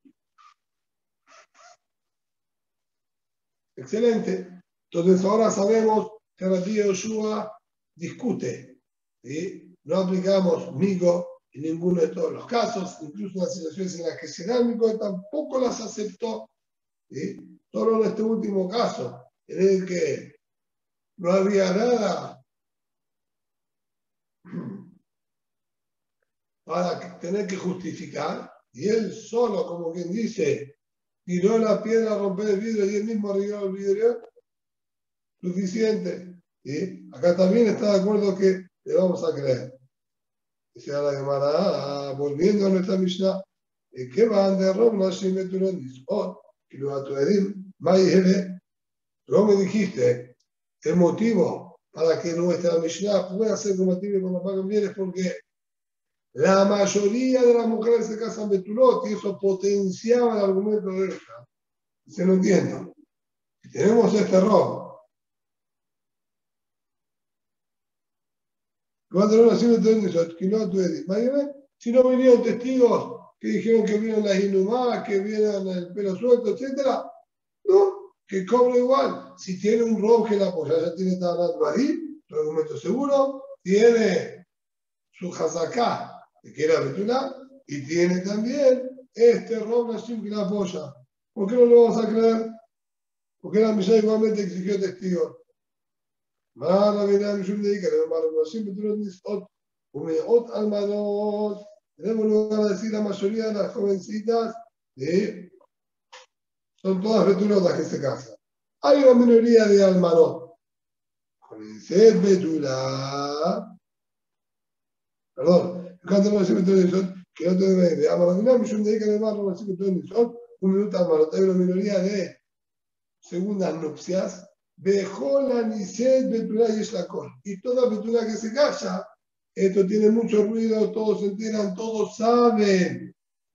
Excelente. Entonces ahora sabemos que Rabbi Yoshua discute. ¿Sí? No aplicamos migo en ninguno de todos los casos, incluso en las situaciones en las que se da tampoco las aceptó, ¿sí? Solo en este último caso, en el que no había nada para tener que justificar, y él solo, como quien dice, tiró la piedra a romper el vidrio y él mismo arregló el vidrio, suficiente. ¿Sí? Acá también está de acuerdo que le vamos a creer. Dice a la Gemara, volviendo a nuestra Mishnah, ¿qué van de Rom? No se metieron que lo atuedim, no me dijiste el motivo para que nuestra Mishnah pueda ser compatible con los pagan bienes, porque la mayoría de las mujeres se casan betulot y eso potenciaba el argumento de ella. Se lo entiendo. Si tenemos este error, si no vinieron testigos que dijeron que vieron las inhumadas, que vieron el pelo suelto, etc., no, que cobra igual. Si tiene un rob que la apoya, ya tiene hablando ahí, su argumento seguro, tiene su hazaká, que era betulá, y tiene también este rob Nashim que la apoya. ¿Por qué no lo vamos a creer? Porque la Mishnah igualmente exigió testigos. Tenemos lugar a decir la mayoría de las jovencitas son todas betulotas que se casan. Hay una minoría de almanot. Con el set betulá, perdón, canto no se que no te debe de Amaradiná, Mishum de Ica de Marro, así que un minuto almanot. Hay una minoría de segundas nupcias. Bejola Niset Betulá y Eshlakol. Y toda Betulá que se calla, esto tiene mucho ruido, todos se enteran, todos saben.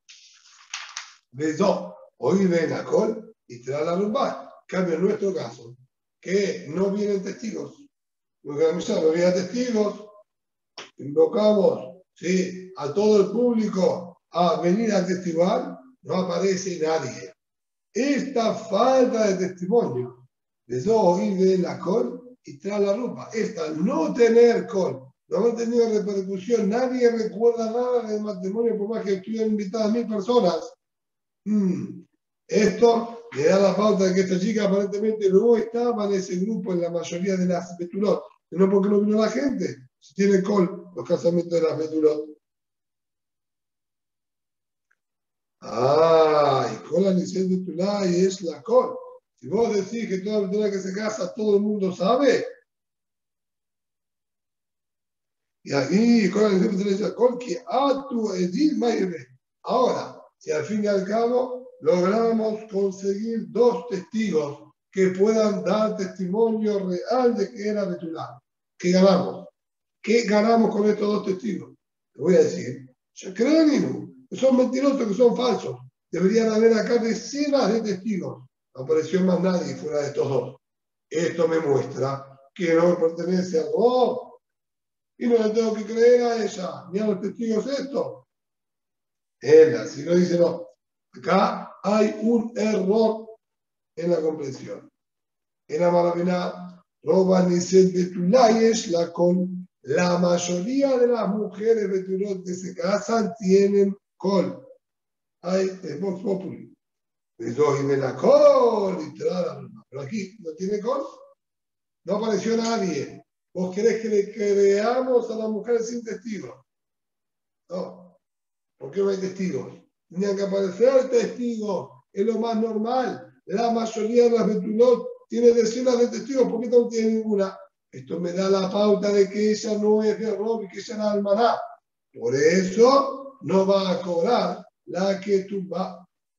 Besó, hoy ven a Col y te da la rumba. Cambio en nuestro caso, que no vienen testigos. Porque a mí no vienen testigos, invocamos, ¿sí?, a todo el público a venir a testiguar, no aparece nadie. Esta falta de testimonio de oír de la col y trae la ropa. Esta no tener col, no haber tenido repercusión, nadie recuerda nada del matrimonio por más que estuvieran invitadas 1000 personas. Esto le da la pauta de que esta chica aparentemente no estaba en ese grupo en la mayoría de las betulot. No porque no vino la gente, si tiene col los casamientos de las betulot. Y col la nicel betulá y es la col. Si vos decís que toda betulá que se casa todo el mundo sabe, y aquí con la nicel betulá es la col que a tu edil mayre. Ahora, si al fin y al cabo logramos conseguir 2 testigos que puedan dar testimonio real de que era betulá, ¿qué ganamos? ¿Qué ganamos con estos 2 testigos? Te voy a decir, yo creo que son mentirosos, que son falsos. Deberían haber acá decenas de testigos. No apareció más nadie fuera de estos 2. Esto me muestra que no pertenece a Rob y no le tengo que creer a ella, ni a los testigos esto. Ella, si no dice no. Acá hay un error en la comprensión. En la maravilla, Roba Niset Betulayesh la con la mayoría de las mujeres betulot que se casan tienen col. Hay Vox Populi. Y me la col y pero aquí no tiene col. No apareció nadie. ¿Vos querés que le creamos a las mujeres sin testigos? No. ¿Por qué no hay testigos? Tenían que aparecer testigos. Es lo más normal. La mayoría de las betulot tiene decenas de testigos. ¿Por qué no tiene ninguna? Esto me da la pauta de que ella no es de Rob y que ella es almaná. Por eso no va a cobrar la que tú vas.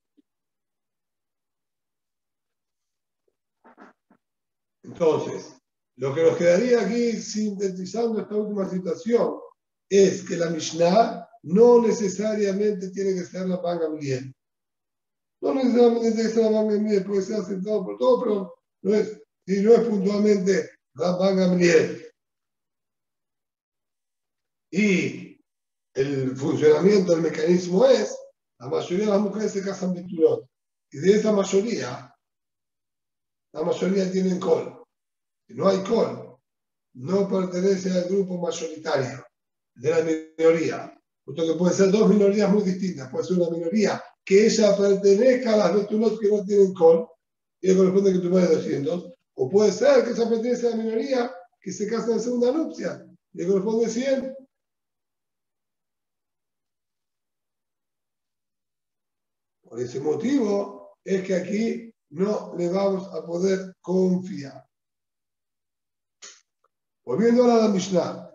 Entonces, lo que nos quedaría aquí sintetizando esta última situación es que la Mishnah no necesariamente tiene que ser la Ban Gamliel. No necesariamente tiene que ser la Ban Gamliel, puede ser aceptado por todo, pero no es, y no es puntualmente la Ban Gamliel. Y el funcionamiento del mecanismo es, la mayoría de las mujeres se casan betulot. Y de esa mayoría, la mayoría tienen col. Si no hay col, no pertenece al grupo mayoritario, de la minoría. Puesto que puede ser dos minorías muy distintas. Puede ser una minoría que ella pertenezca a las betulot que no tienen col, y le corresponde que tu padre de 200. O puede ser que ella pertenece a la minoría que se casa en segunda nupcia, y le corresponde 100. Por ese motivo es que aquí no le vamos a poder confiar. Volviendo ahora a la Mishnah,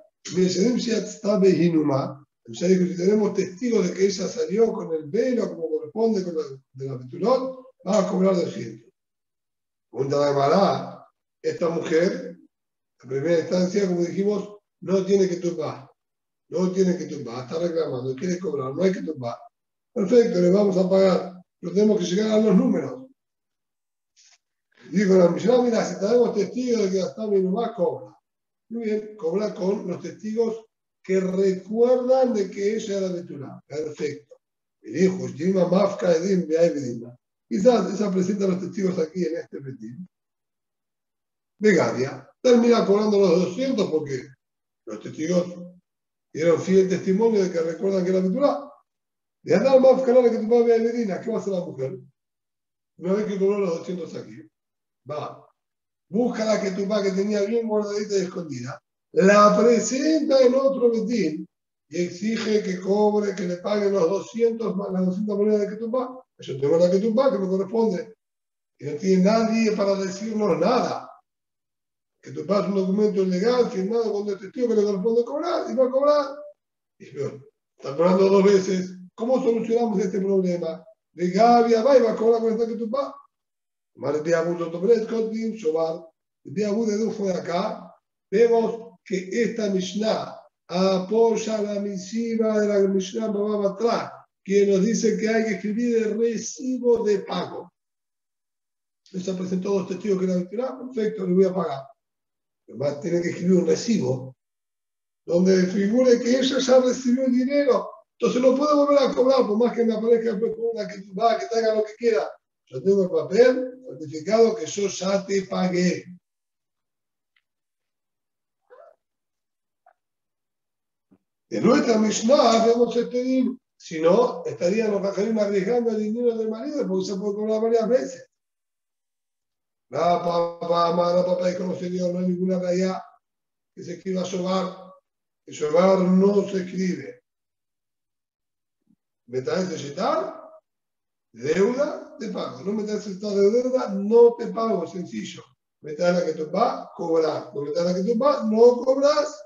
ya dijo, si tenemos testigos de que ella salió con el velo como corresponde con de la betulot, va a cobrar 200. Pregunta la Gemara, esta mujer, en primera instancia, como dijimos, no tiene que tumbar. No tiene que tumbar, está reclamando, quiere cobrar, no hay que tumbar. Perfecto, le vamos a pagar, pero tenemos que llegar a los números. Digo la Mishnah, mira, si tenemos testigos de que hasta mi mamá cobra. Muy bien, cobra con los testigos que recuerdan de que ella era betulá. Perfecto. El hijo, Yima Mafka Edim Beaibedina. Quizás ella presenta a los testigos aquí en este petín. Vegadia, termina cobrando los 200 porque los testigos dieron fiel testimonio de que recuerdan que era betulá. De andar Mafka que tu padre Beaibedina, ¿qué va a hacer la mujer? Una vez que cobró los 200 aquí, va. Busca la que tu papá que tenía bien guardadita y escondida, la presenta en otro betín y exige que cobre, que le pague los 200 más las 200 monedas de que tu papá. Yo tengo la que tu papá que me corresponde. Y no tiene nadie para decirnos nada. Que tu papá es un documento legal firmado con el testigo que le corresponde cobrar y va a cobrar. Y yo, está cobrando 2 veces. ¿Cómo solucionamos este problema? De Gavia va y va a cobrar con esta que tu papá. El día de fue acá, vemos que esta Mishnah apoya la misiva de la Mishnah Babá atrás, que nos dice que hay que escribir el recibo de pago. Ella presentó 2 testigos que la victoria, perfecto, le voy a pagar. Además, tiene que escribir un recibo donde figure que ella ya recibió el dinero. Entonces no puede volver a cobrar, por más que me aparezca después con una que va, que te haga lo que quiera. Yo tengo el papel certificado que yo ya te pagué. De nuestra Mishnah vemos este din. Si no, estarían los cajarín arriesgando el dinero del marido porque se puede cobrar varias veces. La papá dijo, no señor, no hay ninguna raya que se escriba Shobar. El Shobar no se escribe. ¿Me traes de Shetar? Deuda, te pago. No me traes de deuda, no te pago. Sencillo. Me traes la que tú vas, cobrar. No me traes la que tú vas, no cobras.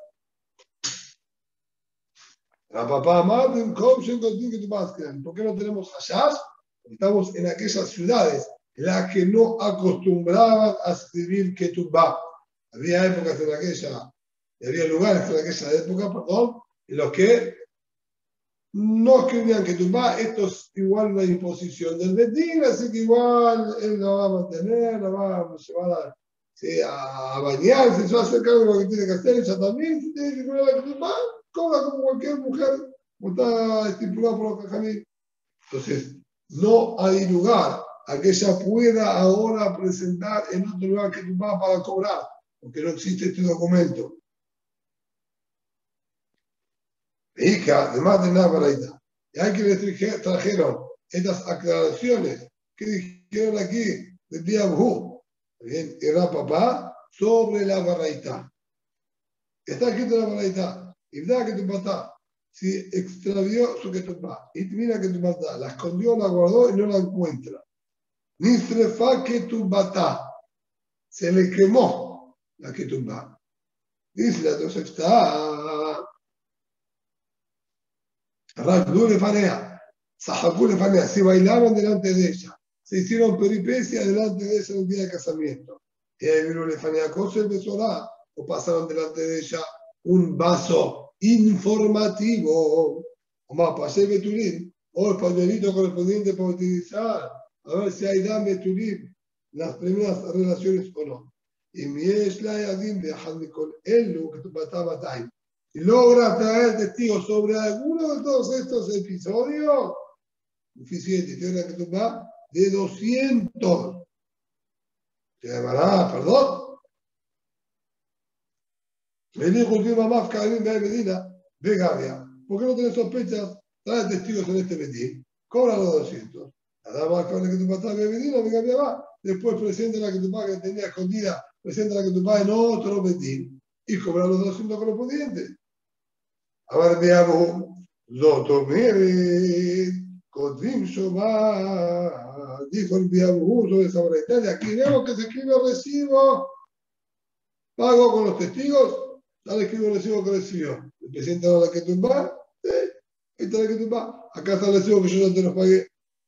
La papá amable, un coaching contigo que tú vas a crear. ¿Por qué no tenemos hashas? Estamos en aquellas ciudades en las que no acostumbraban a escribir que tú vas. Había épocas en aquella, había lugares en aquella época, perdón, en los que no escribían que tú vas. Esto es igual una imposición del Betín, así que igual él la va a mantener, la va a llevar a bañarse, se va a hacer cargo de lo que tiene que hacer, ella también, si tiene que cobrar la que tú vas, cobra como cualquier mujer, como está estipulado por los cajaní. Entonces, no hay lugar a que ella pueda ahora presentar en otro lugar que tú vas para cobrar, porque no existe este documento. Hija, además de nada para ahí. Y hay que les trajeron estas aclaraciones que dijeron aquí del día Buhu, bien, era papá sobre la baraita. Está escrito en la baraita. Y da que tu papá, si extravió su ketupá, y mira que tu papá la escondió, la guardó y no la encuentra. Ni strefa que tu batá, se le quemó la ketupá. Dice la Tosefta, Rakdu le fanea, Sahaku le fanea, se bailaron delante de ella, se hicieron peripecias delante de ella en el día de casamiento. Y ahí vino le fanea, cosa el besorá, o pasaron delante de ella un vaso informativo, o más, pasé Betulim, o el pañuelito correspondiente para utilizar, a ver si hay dan Betulim, las primeras relaciones o no. Y mi es la yadim de Hadikol Elu, que tu pataba time. Y logra traer testigos sobre alguno de todos estos episodios, suficiente, tiene una que tú vas de 200. Te llamará, perdón. Me dijo que mamá Karim de Medina, de Gavia. ¿Por qué no tenés sospechas? Trae testigos en este Betín, cobra los 200. Nada más con la que tu papá está Betín, no me cambia más. Después presenta la que tu papá que tenía escondida, presenta la que tu papá en otro Betín y cobra los 200 correspondientes. A ver, veamos. Zoto Meret, Kotrim Shobá, dijo el Biabu sobre esa brecha. Y aquí vemos que se escribe recibo, pago con los testigos, sale escribo el recibo que recibió. Le presentan a la que tú vas, ahí está la que tú vas. Acá está el recibo que yo ya te los pagué.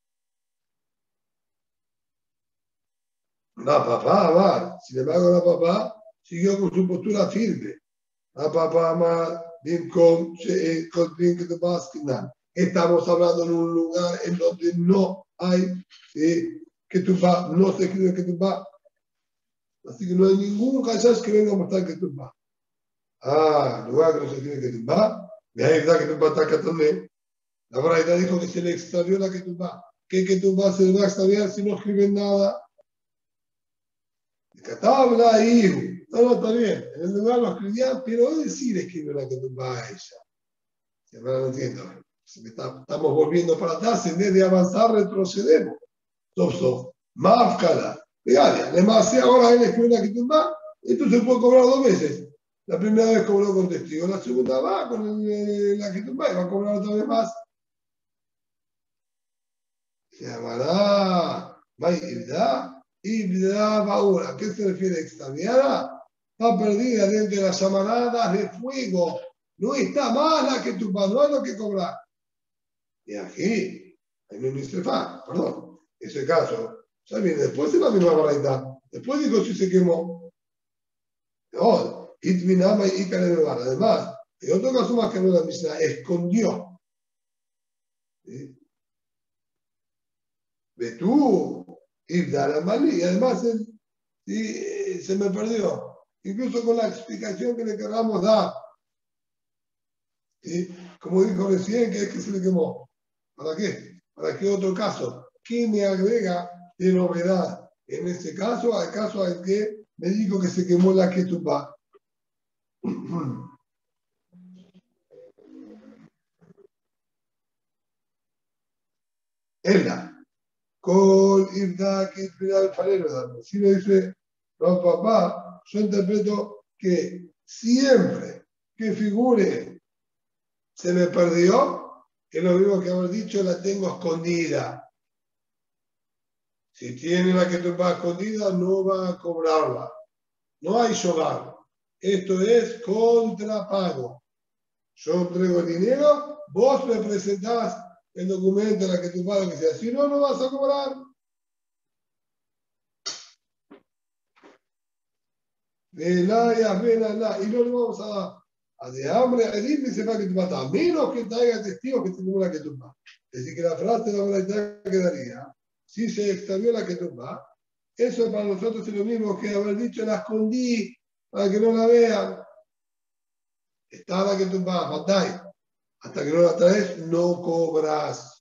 La papá, va. Sin embargo, la papá siguió con su postura firme. La papá más bien con que tú vas a estamos hablando en un lugar en donde no hay que tú vas, no se escribe que tú vas. Así que no hay ningún caso que venga a mostrar que tú vas. Lugar que no se escribe que tú vas, de ahí está que tú vas a estar también. La verdad dijo que se le extravió la que tú vas. Que tú vas se le va a extraviar si no escriben nada. Catabla, hijo. No, está bien. En el lugar lo escribían, pero hoy decir escribe la que tú vas a ella. Si no entiendo. Estamos volviendo para atrás, en vez de avanzar, retrocedemos. Mafkala. Además, si ahora él escribe la que tú vas, entonces puede cobrar 2 veces. La primera vez cobró con testigo, la segunda va con la que tú vas y va a cobrar otra vez más. Se llamará Ibda Baura. ¿A qué se refiere extraviada? Está perdida dentro de las llamaradas de fuego. No está mala que tu no es lo que cobrar. Y aquí, ahí no dice perdón, ese caso, ya viene después de la misma variedad. Después dijo si se quemó. No, Itminama y Ikaremebar. Además, en otro caso más que no la Mishnah, escondió. ¿Sí? Ve tú, Ibda la Mali, y además se me perdió. Incluso con la explicación que le queramos dar. ¿Sí? Como dijo recién, que es que se le quemó. ¿Para qué? ¿Para qué otro caso? ¿Qué me agrega de novedad? En este caso, al caso al que me dijo que se quemó la ketubá. Ella, con Ibda que el farero, si me dice, no, papá, yo interpreto que siempre que figure se me perdió, es lo mismo que haber dicho, la tengo escondida. Si tiene la que va escondida, no va a cobrarla. No hay shogar. Esto es contrapago. Yo entrego el dinero, vos me presentás el documento en la que tu pago que sea. Si no, no vas a cobrar. Y no le vamos a dar. De hambre, a Edith dice para que tu mata. A menos que traiga testigos que te como la que tu va. Es decir, que la frase de la verdad quedaría. Si se extravió la que tú vas, eso para nosotros es lo mismo que haber dicho la escondí para que no la vean. Está la que tú vas, batalla. Hasta que no la traes, no cobras.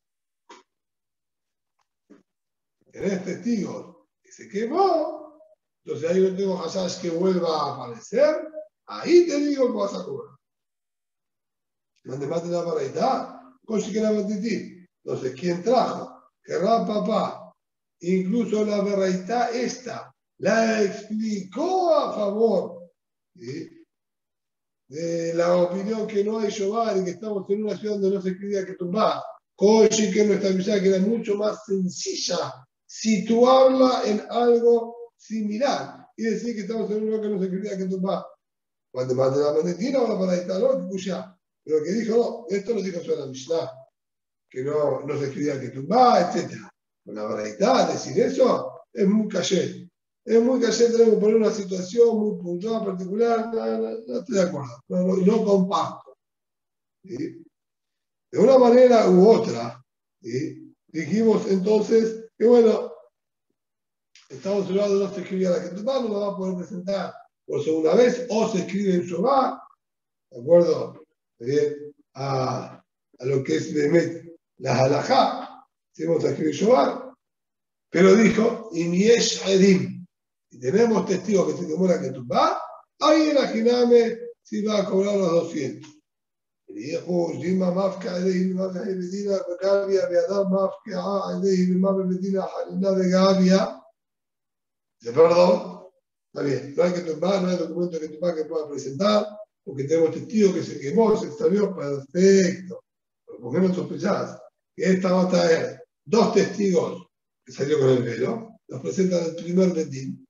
Tenés testigos que se quemó, entonces ahí no tengo hasash que vuelva a aparecer, ahí te digo que vas a cobrar. Mande más de la paraita, consigue la batití. Entonces, ¿quién trajo? Querrá papá. Incluso la verdad esta la explicó a favor, ¿sí?, de la opinión que no hay Yobar y que estamos en una ciudad donde no se escribía que tumbar. Koshi, que nuestra misión que era mucho más sencilla situarla en algo similar y decir que estamos en un lugar que no se escribía que tumbar. Cuando mande la manetina o la paraita, no, que escucha. Pero que dijo, no, esto lo dijo sobre la Mishnah, que no se escribía que tumbar, etc. Con la verdad, decir eso es muy caché. Es muy caché, tenemos que poner una situación muy puntual, particular. No estoy de acuerdo, no comparto. ¿Sí? De una manera u otra, ¿sí?, dijimos entonces que bueno, estamos hablando de no se escribía la que no la va a poder presentar por segunda vez, o se escribe en Shobá, ¿de acuerdo? Bien, a lo que es Bemet la halajá, si vamos a escribir Shobá. Pero dijo, y ni es Edim, y tenemos testigos que se quemó la que tú vas, ahí en la Jiname si va a cobrar los 200. dijo, Jima Mafka, Medina, Gavia, Beadar Mafka, Medina, Harina de Gavia. De perdón, está bien, no hay que tumbar, no hay documento que tumbar que pueda presentar, porque tenemos testigos que se quemó, se extravió, perfecto. ¿Por qué no sospechás? Que esta va a traer 2 testigos que salió con el velo, los presentan el primer Bedín,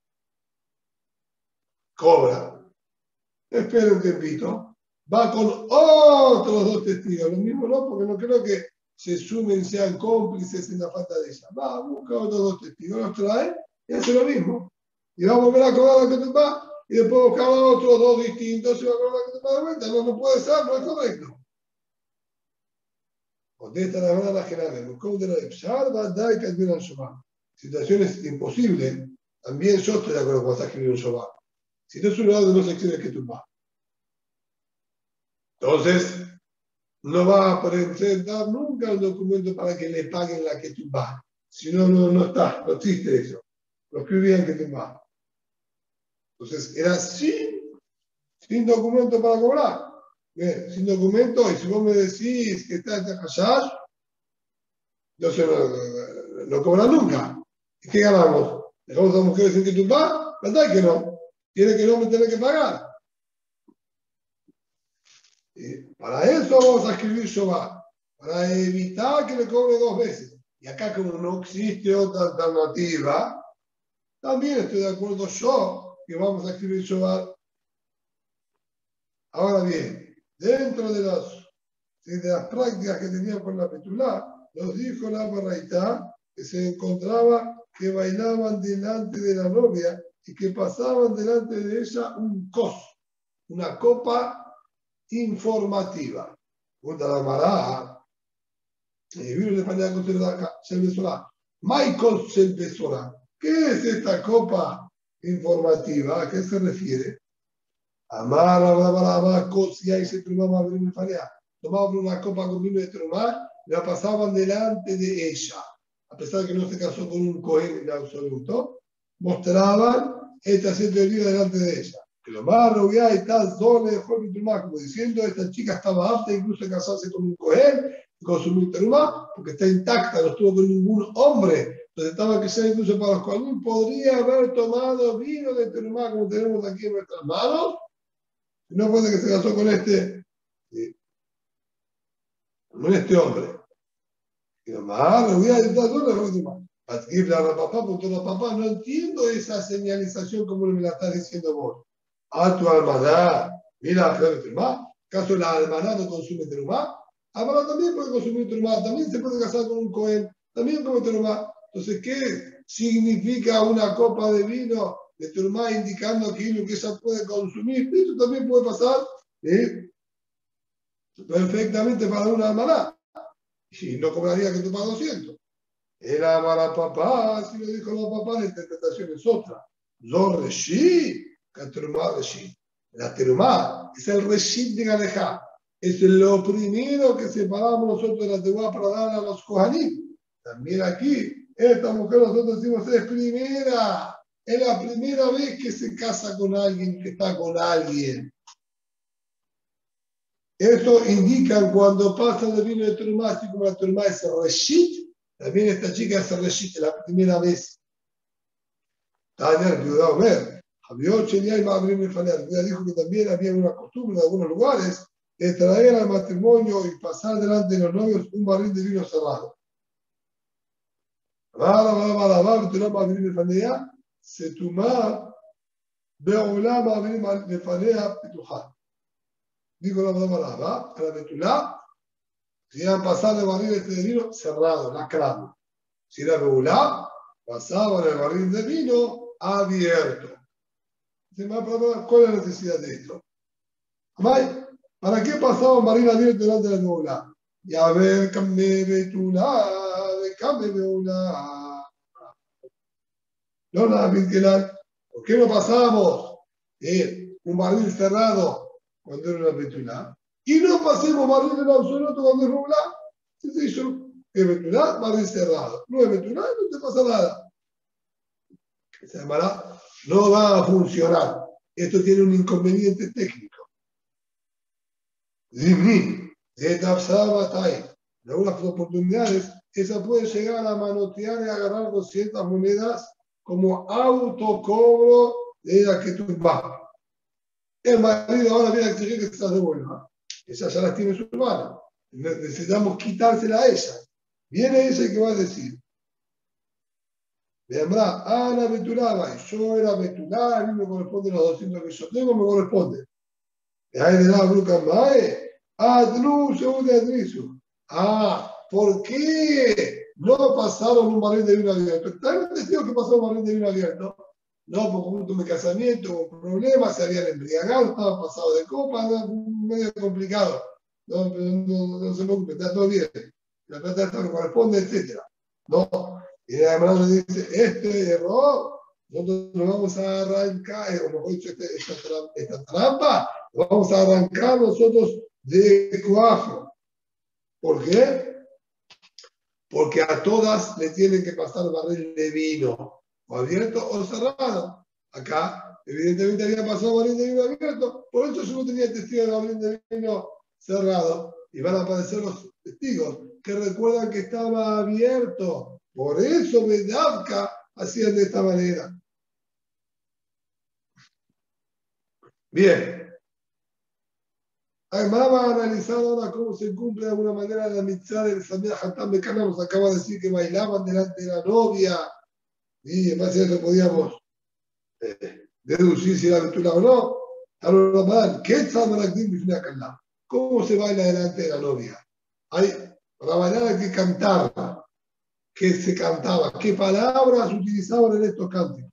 cobra, espera un tiempito, va con otros 2 testigos, lo mismo no, porque no creo que se sumen, sean cómplices en la falta de ella. Va, busca otros 2 testigos, los trae y hace lo mismo. Y va a volver a cobrar la ketubá y después buscar otros 2 distintos y va a cobrar la ketubá de vuelta. No, no puede ser, no es correcto. Contesta la verdad la general. Situaciones imposibles. También yo estoy de acuerdo con vas a escribir un Shabbat. Si no es un lugar donde no se escribe ketubá. Entonces, no va a presentar nunca un documento para que le paguen la ketubá. Si no, no está, no existe eso. Lo escribían ketubá. Entonces, era sin documento para cobrar. Bien, sin documento, y si vos me decís que está en Hashash, entonces no cobra nunca. ¿Y qué ganamos? ¿Dejamos a las mujeres sin ketubá? ¿Verdad que no? Tiene que no me tener que pagar. Y para eso vamos a escribir Shabbat, para evitar que le cobre 2 veces. Y acá, como no existe otra alternativa, también estoy de acuerdo yo que vamos a escribir Shabbat. Ahora bien, dentro de las prácticas que tenían con la petulá, nos dijo la Baraitá que se encontraba que bailaban delante de la novia y que pasaban delante de ella un cos, una copa informativa. Pregunta la Mará, vino de España con Michael Selbesorá. ¿Qué es esta copa informativa? ¿A qué se refiere? Amar, si ahí se tomaba vino de Farea. Tomaban una copa con vino de Trumá, la pasaban delante de ella. A pesar de que no se casó con un Cohen en absoluto, mostraban este aceite de oliva delante de ella. Que lo más rubia está solo de Jorge Trumá, como diciendo, esta chica estaba apta incluso de casarse con un Cohen, con su Trumá, porque está intacta, no estuvo con ningún hombre. Entonces estaba que sea incluso para los Cohen, podría haber tomado vino de Trumá, como tenemos aquí en nuestras manos. No puede que se casó con hombre. Y mamá, lo voy a editar todo, papá, no entiendo esa señalización como me la estás diciendo vos. A tu almaná, mira a Flor de Terumá, ¿acaso la almaná no consume terumá? Almaná también puede consumir terumá, también se puede casar con un cohen, también come terumá. Entonces, ¿qué significa una copa de vino de terumá indicando que ella puede consumir? Esto también puede pasar perfectamente para una almaná. Y no cobraría que tú pagas 200. Era para papá, si lo dijo la papá, la interpretación es otra. Yo reshi, terumá reshi. La terumá es el reshi de Galejá. Es lo primero que separamos nosotros de la terumá para dar a los kohanim. También aquí, esta mujer nosotros decimos es primera. Es la primera vez que se casa con alguien, que está con alguien. Eso indica cuando pasa el vino de Terumá, así como la Terumá es el Reshit, también esta chica es el Reshit, la primera vez. Tania, cuidado, ver. Javier Cheniá y Madrid Mefaner. Dijo que también había una costumbre en algunos lugares de traer al matrimonio y pasar delante de los novios un barril de vino cerrado. Se toma Beolá Madrid Mefaner Petujá. Dijo la Maraba, a la Betulá, si iban a pasar el barril de vino cerrado, lacrado. Si era Beulá, pasaban el barril de vino abierto. ¿Cuál es la necesidad de esto? ¿Para qué pasaba un barril abierto delante de la Beulá? Y a ver, cambie Betulá, cambie Beulá. No, nada, ¿por qué no pasábamos un barril cerrado cuando era una Betulá? Y no pasemos barril en absoluto cuando es Beulá. Sencillo, es Betulá, barril cerrado. No es Betulá, no te pasa nada. Se llamará, no va a funcionar. Esto tiene un inconveniente técnico. Zimni, de Tafsaba Tay. En algunas oportunidades, esa puede llegar a manotear y agarrar 200 monedas como autocobro de la que tú vas. El marido ahora viene a exigir que se las devuelva. Ella ya las tiene en su mano. Necesitamos quitársela a ella. Viene ella que va a decir, Ana Betulaba, yo era Betulá, a mí me corresponde los 200 que yo tengo, me corresponde. Y ahí le da Bruca Mae, ¿por qué no pasaron un barril de vino abierto? ¿Están testigos que pasó un barril de vino abierto? No, porque tuve casamiento, hubo problemas, se habían embriagado, estaba pasado de copa, medio complicado. No se preocupe, está todo bien. La plata está que corresponde, etc. No. Y además le dice, este error, nosotros nos vamos a arrancar, o mejor dicho, esta trampa, lo vamos a arrancar nosotros de cuajo. ¿Por qué? Porque a todas le tienen que pasar barril de vino, o abierto o cerrado. Acá, evidentemente, había pasado barril de vino abierto, por eso yo no tenía testigo de barril de vino cerrado. Y van a aparecer los testigos que recuerdan que estaba abierto. Por eso Bedavka hacían de esta manera. Bien. Además, va a analizar ahora cómo se cumple de alguna manera la mitzvah del Samia Hatam Bekana. Nos acaba de decir que bailaban delante de la novia. Y en base a eso podíamos deducir si era aventura o no. ¿Cómo se baila delante de la novia? Para bailar hay que cantarla. ¿Qué se cantaba? ¿Qué palabras utilizaban en estos cánticos?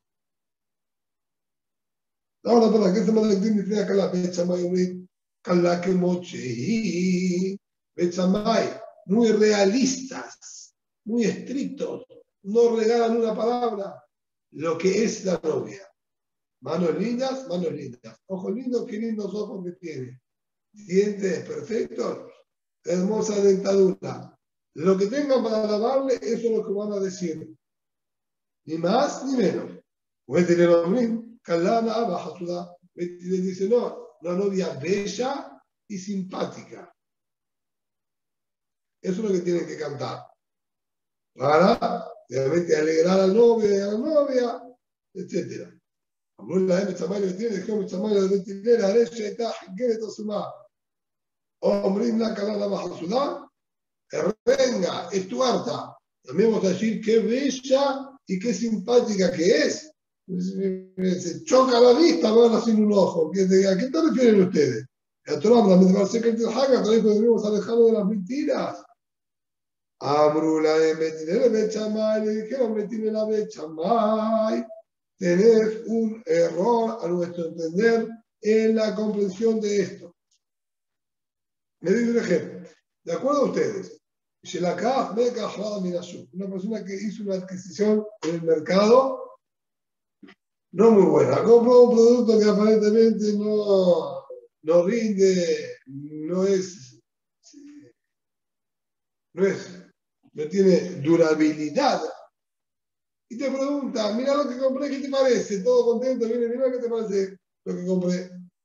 Ahora, ¿para qué se me significa que la Bechamay Kala que moche? Bechamay, muy realistas, muy estrictos, no regalan una palabra. Lo que es la novia. Manos lindas, ojos lindos, qué lindos ojos que tiene. Dientes perfectos, hermosa dentadura. Lo que tengan para alabarle, eso es lo que van a decir. Ni más ni menos. Puede tener hombre, Kalana Abahasuda. Le dice, no, una novia bella y simpática. Eso es lo que tienen que cantar. Para, realmente, alegrar al novio y a la novia, etc. אמרו להם בצמאי לדין, לקרוא בצמאי לדין, הרי שהייתה חיגרת הסומה. אומרים לה קלה למה חסודה, venga, es tu harta. También vamos a decir qué bella y qué simpática que es. Se choca la vista, van así en un ojo. ¿A qué te refieren ustedes? A Torah, la me parece que el Haga, también debemos alejarnos de las mentiras. Amrula de Metinele Bechamay, le dijeron Metinele la Bechamay. Tenés un error a nuestro entender en la comprensión de esto. Me doy un ejemplo. De acuerdo a ustedes, una persona que hizo una adquisición en el mercado no muy buena, compró un producto que aparentemente no rinde, no tiene durabilidad. Y te pregunta, mira lo que compré, ¿qué te parece? Todo contento, mira qué te parece lo que compré.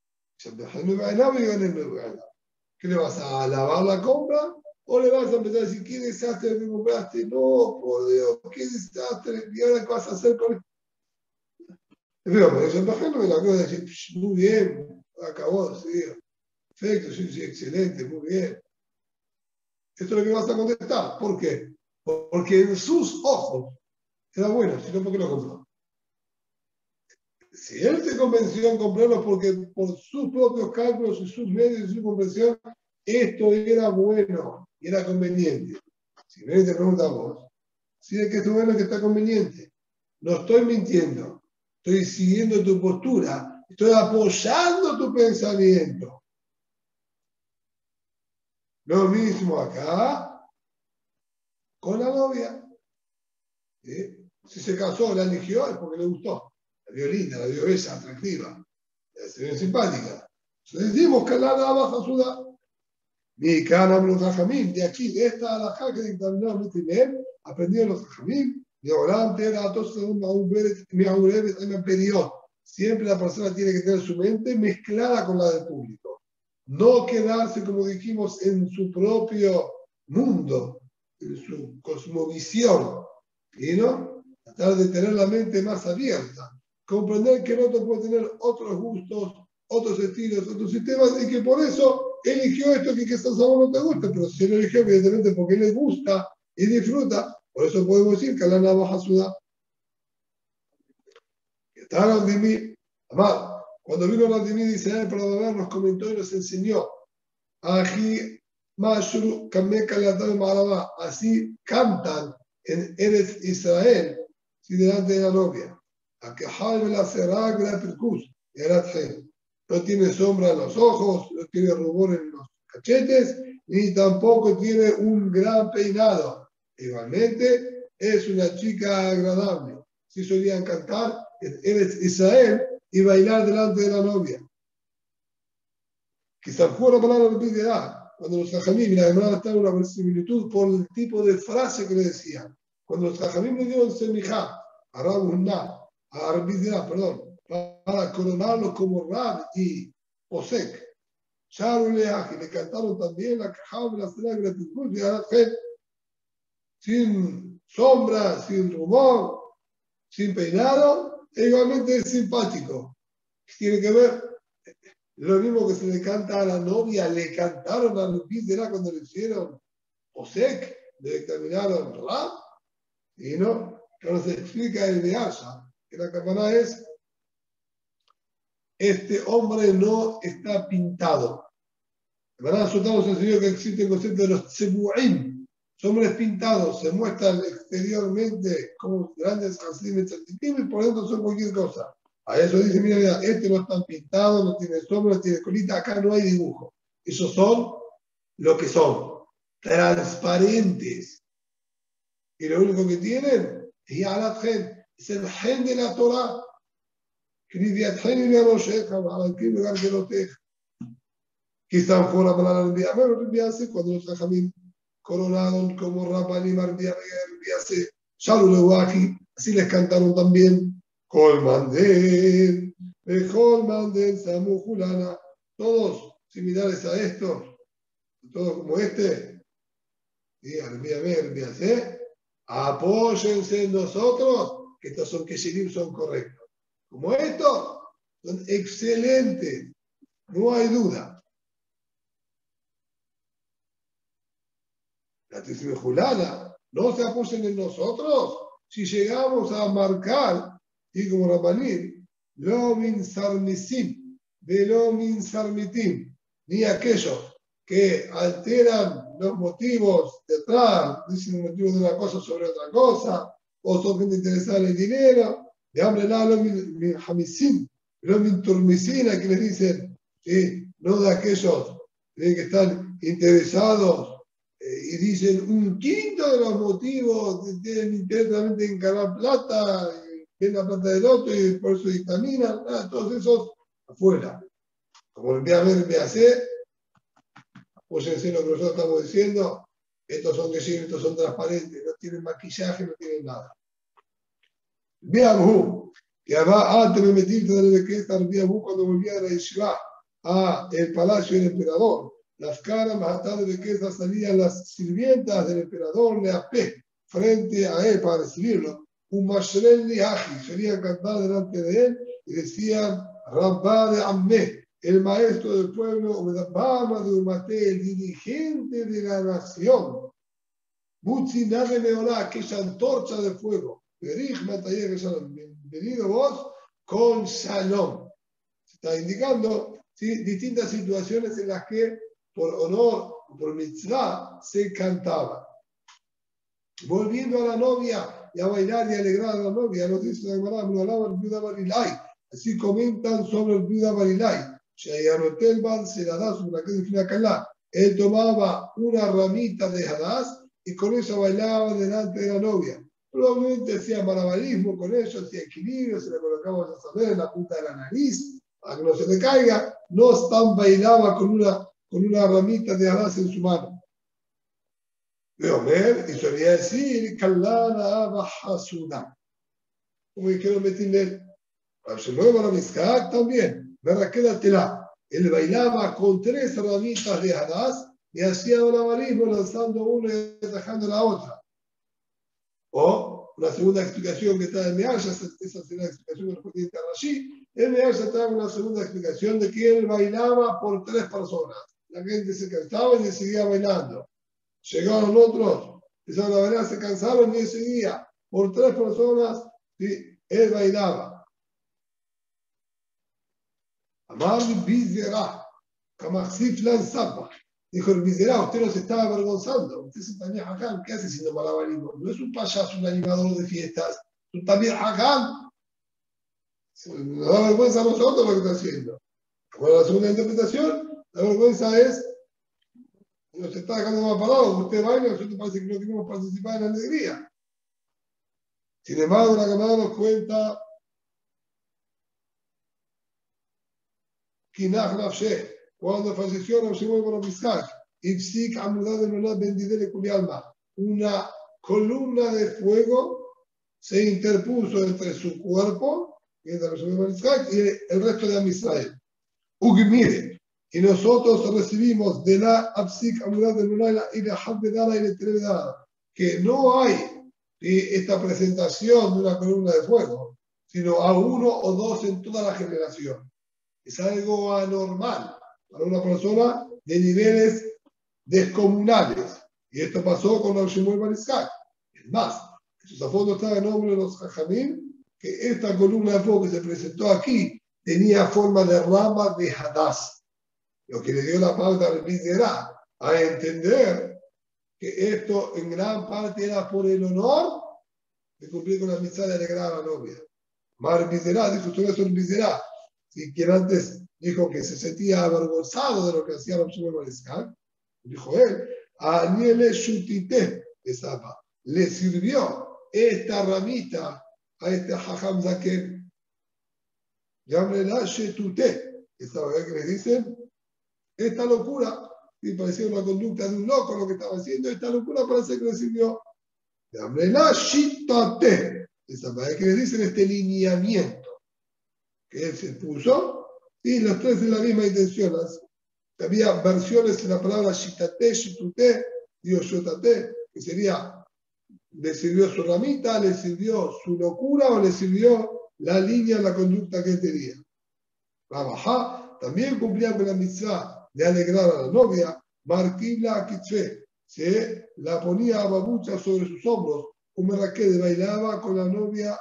¿Qué le vas a lavar la compra? ¿O le vas a empezar a decir, qué desastre que compraste? No, por Dios, qué desastre. ¿Y ahora qué vas a hacer con esto? Pero por eso no me la cosa de decir, muy bien, acabó, sí, perfecto, sí, excelente, muy bien. Esto es lo que vas a contestar. ¿Por qué? Porque en sus ojos era bueno, si no, ¿por qué lo compró? Si él se convenció en comprarlo porque por sus propios cálculos y sus medios y su comprensión, esto era bueno y era conveniente. Si ven y te preguntamos, si es que esto bueno que está conveniente, no estoy mintiendo, estoy siguiendo tu postura, estoy apoyando tu pensamiento. Lo mismo acá con la novia. ¿Sí? Si se casó, la eligió, es porque le gustó. La vio linda, la vio bella, atractiva, se vio simpática. Entonces decimos que la baja suda. Mi cana los jajamim, de aquí, de esta alajá que dictaminaron este nivel, aprendieron los jajamim, de orante, datos, me pidió. Siempre la persona tiene que tener su mente mezclada con la del público. no quedarse, como dijimos, en su propio mundo, en su cosmovisión, y no tratar de tener la mente más abierta, comprender que el otro puede tener otros gustos, otros estilos, otros sistemas, y que por eso eligió esto que quizás a vos no te gusta, pero si él eligió evidentemente porque le gusta y disfruta, por eso podemos decir que la navaja suda. Estaban de mí, amado, cuando vino la divina de Israel para beber, nos comentó y nos enseñó, Ají, Mashru, Kameka, Marabá, así cantan en Eretz Israel, si delante de la novia. A que Halve la Serag, la Percus, no tiene sombra en los ojos, no tiene rubor en los cachetes, ni tampoco tiene un gran peinado. Igualmente, es una chica agradable. Si solían cantar en Eretz Israel y bailar delante de la novia. Quizás fue una palabra repetida. Cuando los Jajamim, y la verdad está en una similitud por el tipo de frase que le decían. Cuando los Jajamim le dieron semijá a Rabuná, a Arbidra, perdón, para coronarlo como Rab y Osek, Sharuleach, le cantaron también la Cajab, la Sena, la Tizbut y Arafet, sin sombra, sin rumor, sin peinado, e igualmente es simpático. Tiene que ver. Lo mismo que se le canta a la novia, le cantaron a Lupitera cuando le hicieron Osek, le dictaminaron Rab, y no, que nos explica el de Asha, que la cámara es, este hombre no está pintado. Nosotros nos enseñó que existe el concepto de los tsebu'im, hombres pintados, se muestran exteriormente como grandes hasidim y por dentro son cualquier cosa. A eso dice, mira, este no está pintado, no tiene sombra, no tiene colita, acá no hay dibujo. Esos son lo que son, transparentes. Y lo único que tienen es Yalat Gen, es el gen de la Torah. Cridiat Gen y no Sheja, para el lugar que no te deja. Quizás fuera para la enviarse cuando los Jajamim coronaron como Rabbanim enviarse, Shalulewaki, así les cantaron también. Colmandel, Colmandel, Samu Julana, todos similares a estos, todos como este, y envíase, apóyense en nosotros, que estos son Keshirim, son correctos. Como estos, son excelentes, no hay duda. La Tisbe Julana, no se apoyen en nosotros, si llegamos a marcar. Y como Rabbanim, lo min sarmisim, de lo min sarmitim, ni aquellos que alteran los motivos detrás, dicen los motivos de una cosa sobre otra cosa, o son gente interesada en el dinero, de hambre nada, lo min hamisim, lo min turmisina, que les dicen, no de aquellos que están interesados y dicen un quinto de los motivos, tienen interés realmente en ganar plata, ven la plata del otro y por eso dictaminan, todos esos afuera. Como el BAC, apóyense en lo que nosotros estamos diciendo, estos son que estos son transparentes, no tienen maquillaje, no tienen nada. Vean, que antes me metí de que esta cuando volvía a la Yeshiva, a el palacio del emperador. Las caras más tarde de que esas salían las sirvientas del emperador Leapé frente a él para recibirlo. Un mashrel liaji, solían cantar delante de él y decían Rabba de Ammé, el maestro del pueblo, Bama de Umate, el dirigente de la nación. Butzi Nave Meolá, aquella antorcha de fuego. Bienvenido vos con Shalom. Se está indicando distintas situaciones en las que por honor, por mitzvah, se cantaba. Volviendo a la novia y a bailar y alegrar a la novia, nos dice la Gemara, el Viuda Barilay. Así comentan sobre el Viuda Barilay. Shayarotelban se la da sobre la que define Calá. Él tomaba una ramita de hadás y con eso bailaba delante de la novia. Probablemente hacía malabarismo con ello, hacía equilibrio, se le colocaba a saber en la punta de la nariz para que no se le caiga. No tan bailaba con una ramita de hadás en su mano. De Omer, y solía decir, Kalana Bajasuna. Como dijeron Betinel, Abshemueva la Mizkak también, Verraqueda Telá. él bailaba con 3 ramitas de Hadás y hacía malabarismo lanzando una y atajando la otra. O una segunda explicación que está en Mealla, esa será la explicación que nos puede indicar allí. En Mealla está una segunda explicación de que él bailaba por 3 personas. La gente se cansaba y seguía bailando. Llegaron otros, empezaron a bailar, se cansaron y él seguía. Por 3 personas, sí, él bailaba. Amar Bizerá, Kamaxif Lanzapa. Dijo el Bizerá, usted no se estaba avergonzando. Usted es un Tamir Hakam, ¿qué hace siendo malabarismo? No es un payaso, un animador de fiestas. Es un Tamir Hakam. Nos da vergüenza a nosotros lo que está haciendo. Bueno, la segunda interpretación, la vergüenza es nos está dejando más parados. Usted baila, nosotros parece que no queremos participar en la alegría. Sin embargo, la Gemara nos cuenta Kinach Nafsheh, cuando falleció Rabshimon Bar Mitzchak, Ipsik Amudad de Nolad Bendidele Kulialma, una columna de fuego se interpuso entre su cuerpo, que es de Rabshimon Bar Mitzchak, y el resto de Am Israel. Ugmire, y nosotros recibimos de la Ipsik Amudad de Nolad y la Habedara y la Televedara, que no hay esta presentación de una columna de fuego, sino a 1 o 2 en toda la generación. Es algo anormal para una persona de niveles descomunales. Y esto pasó con Rav Shmuel Bar Yitzhak. Es más, a fondo está el nombre de los Jajamim, que esta columna de fuego que se presentó aquí tenía forma de rama de Hadás. Lo que le dio la pauta al Bizerá a entender que esto en gran parte era por el honor de cumplir con la misión de alegrar a la novia. Mar Bizerá, dijo todo eso en Bizerá. Y quien antes dijo que se sentía avergonzado de lo que hacía Rav Shmuel Bar Yitzhak, dijo él, a Aniele Shutite le sirvió esta ramita a este Hajam Zaken. Llámela Shetute, esta vez que le dicen, esta locura, y parecía una conducta de un loco lo que estaba haciendo, esta locura parece que le sirvió. Llámela Shitate, esa vez que le dicen este lineamiento que él se puso, y los 3 de la misma intención. Había versiones en la palabra shitate, shitute y oshotate, que sería, le sirvió su ramita, le sirvió su locura o le sirvió la línea, la conducta que él tenía. Rabajá también cumplía con la mitzvah de alegrar a la novia, marquibla kitzfe, se la ponía a babucha sobre sus hombros, como Raquel bailaba con la novia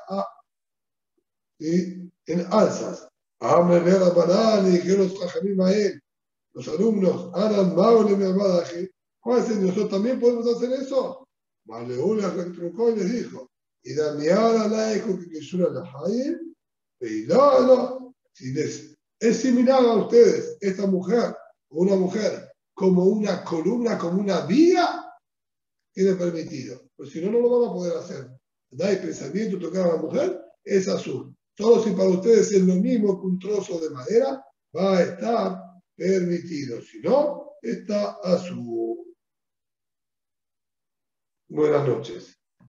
en alzas. Amre Vera Baná, le dijeron los Jajamim a él, los alumnos, Anan Maule me amadaje, nosotros también podemos hacer eso. Maleula retrucó y les dijo, y Damiana la dijo que Kishura la Haye, Peilano, si les es similar a ustedes, esta mujer, o una mujer, como una columna, como una viga, tiene permitido. Pues si no, no lo van a poder hacer. Dai pensamiento, tocar a la mujer, es azul. Solo si para ustedes es lo mismo que un trozo de madera, va a estar permitido. Si no, está azul. Buenas noches.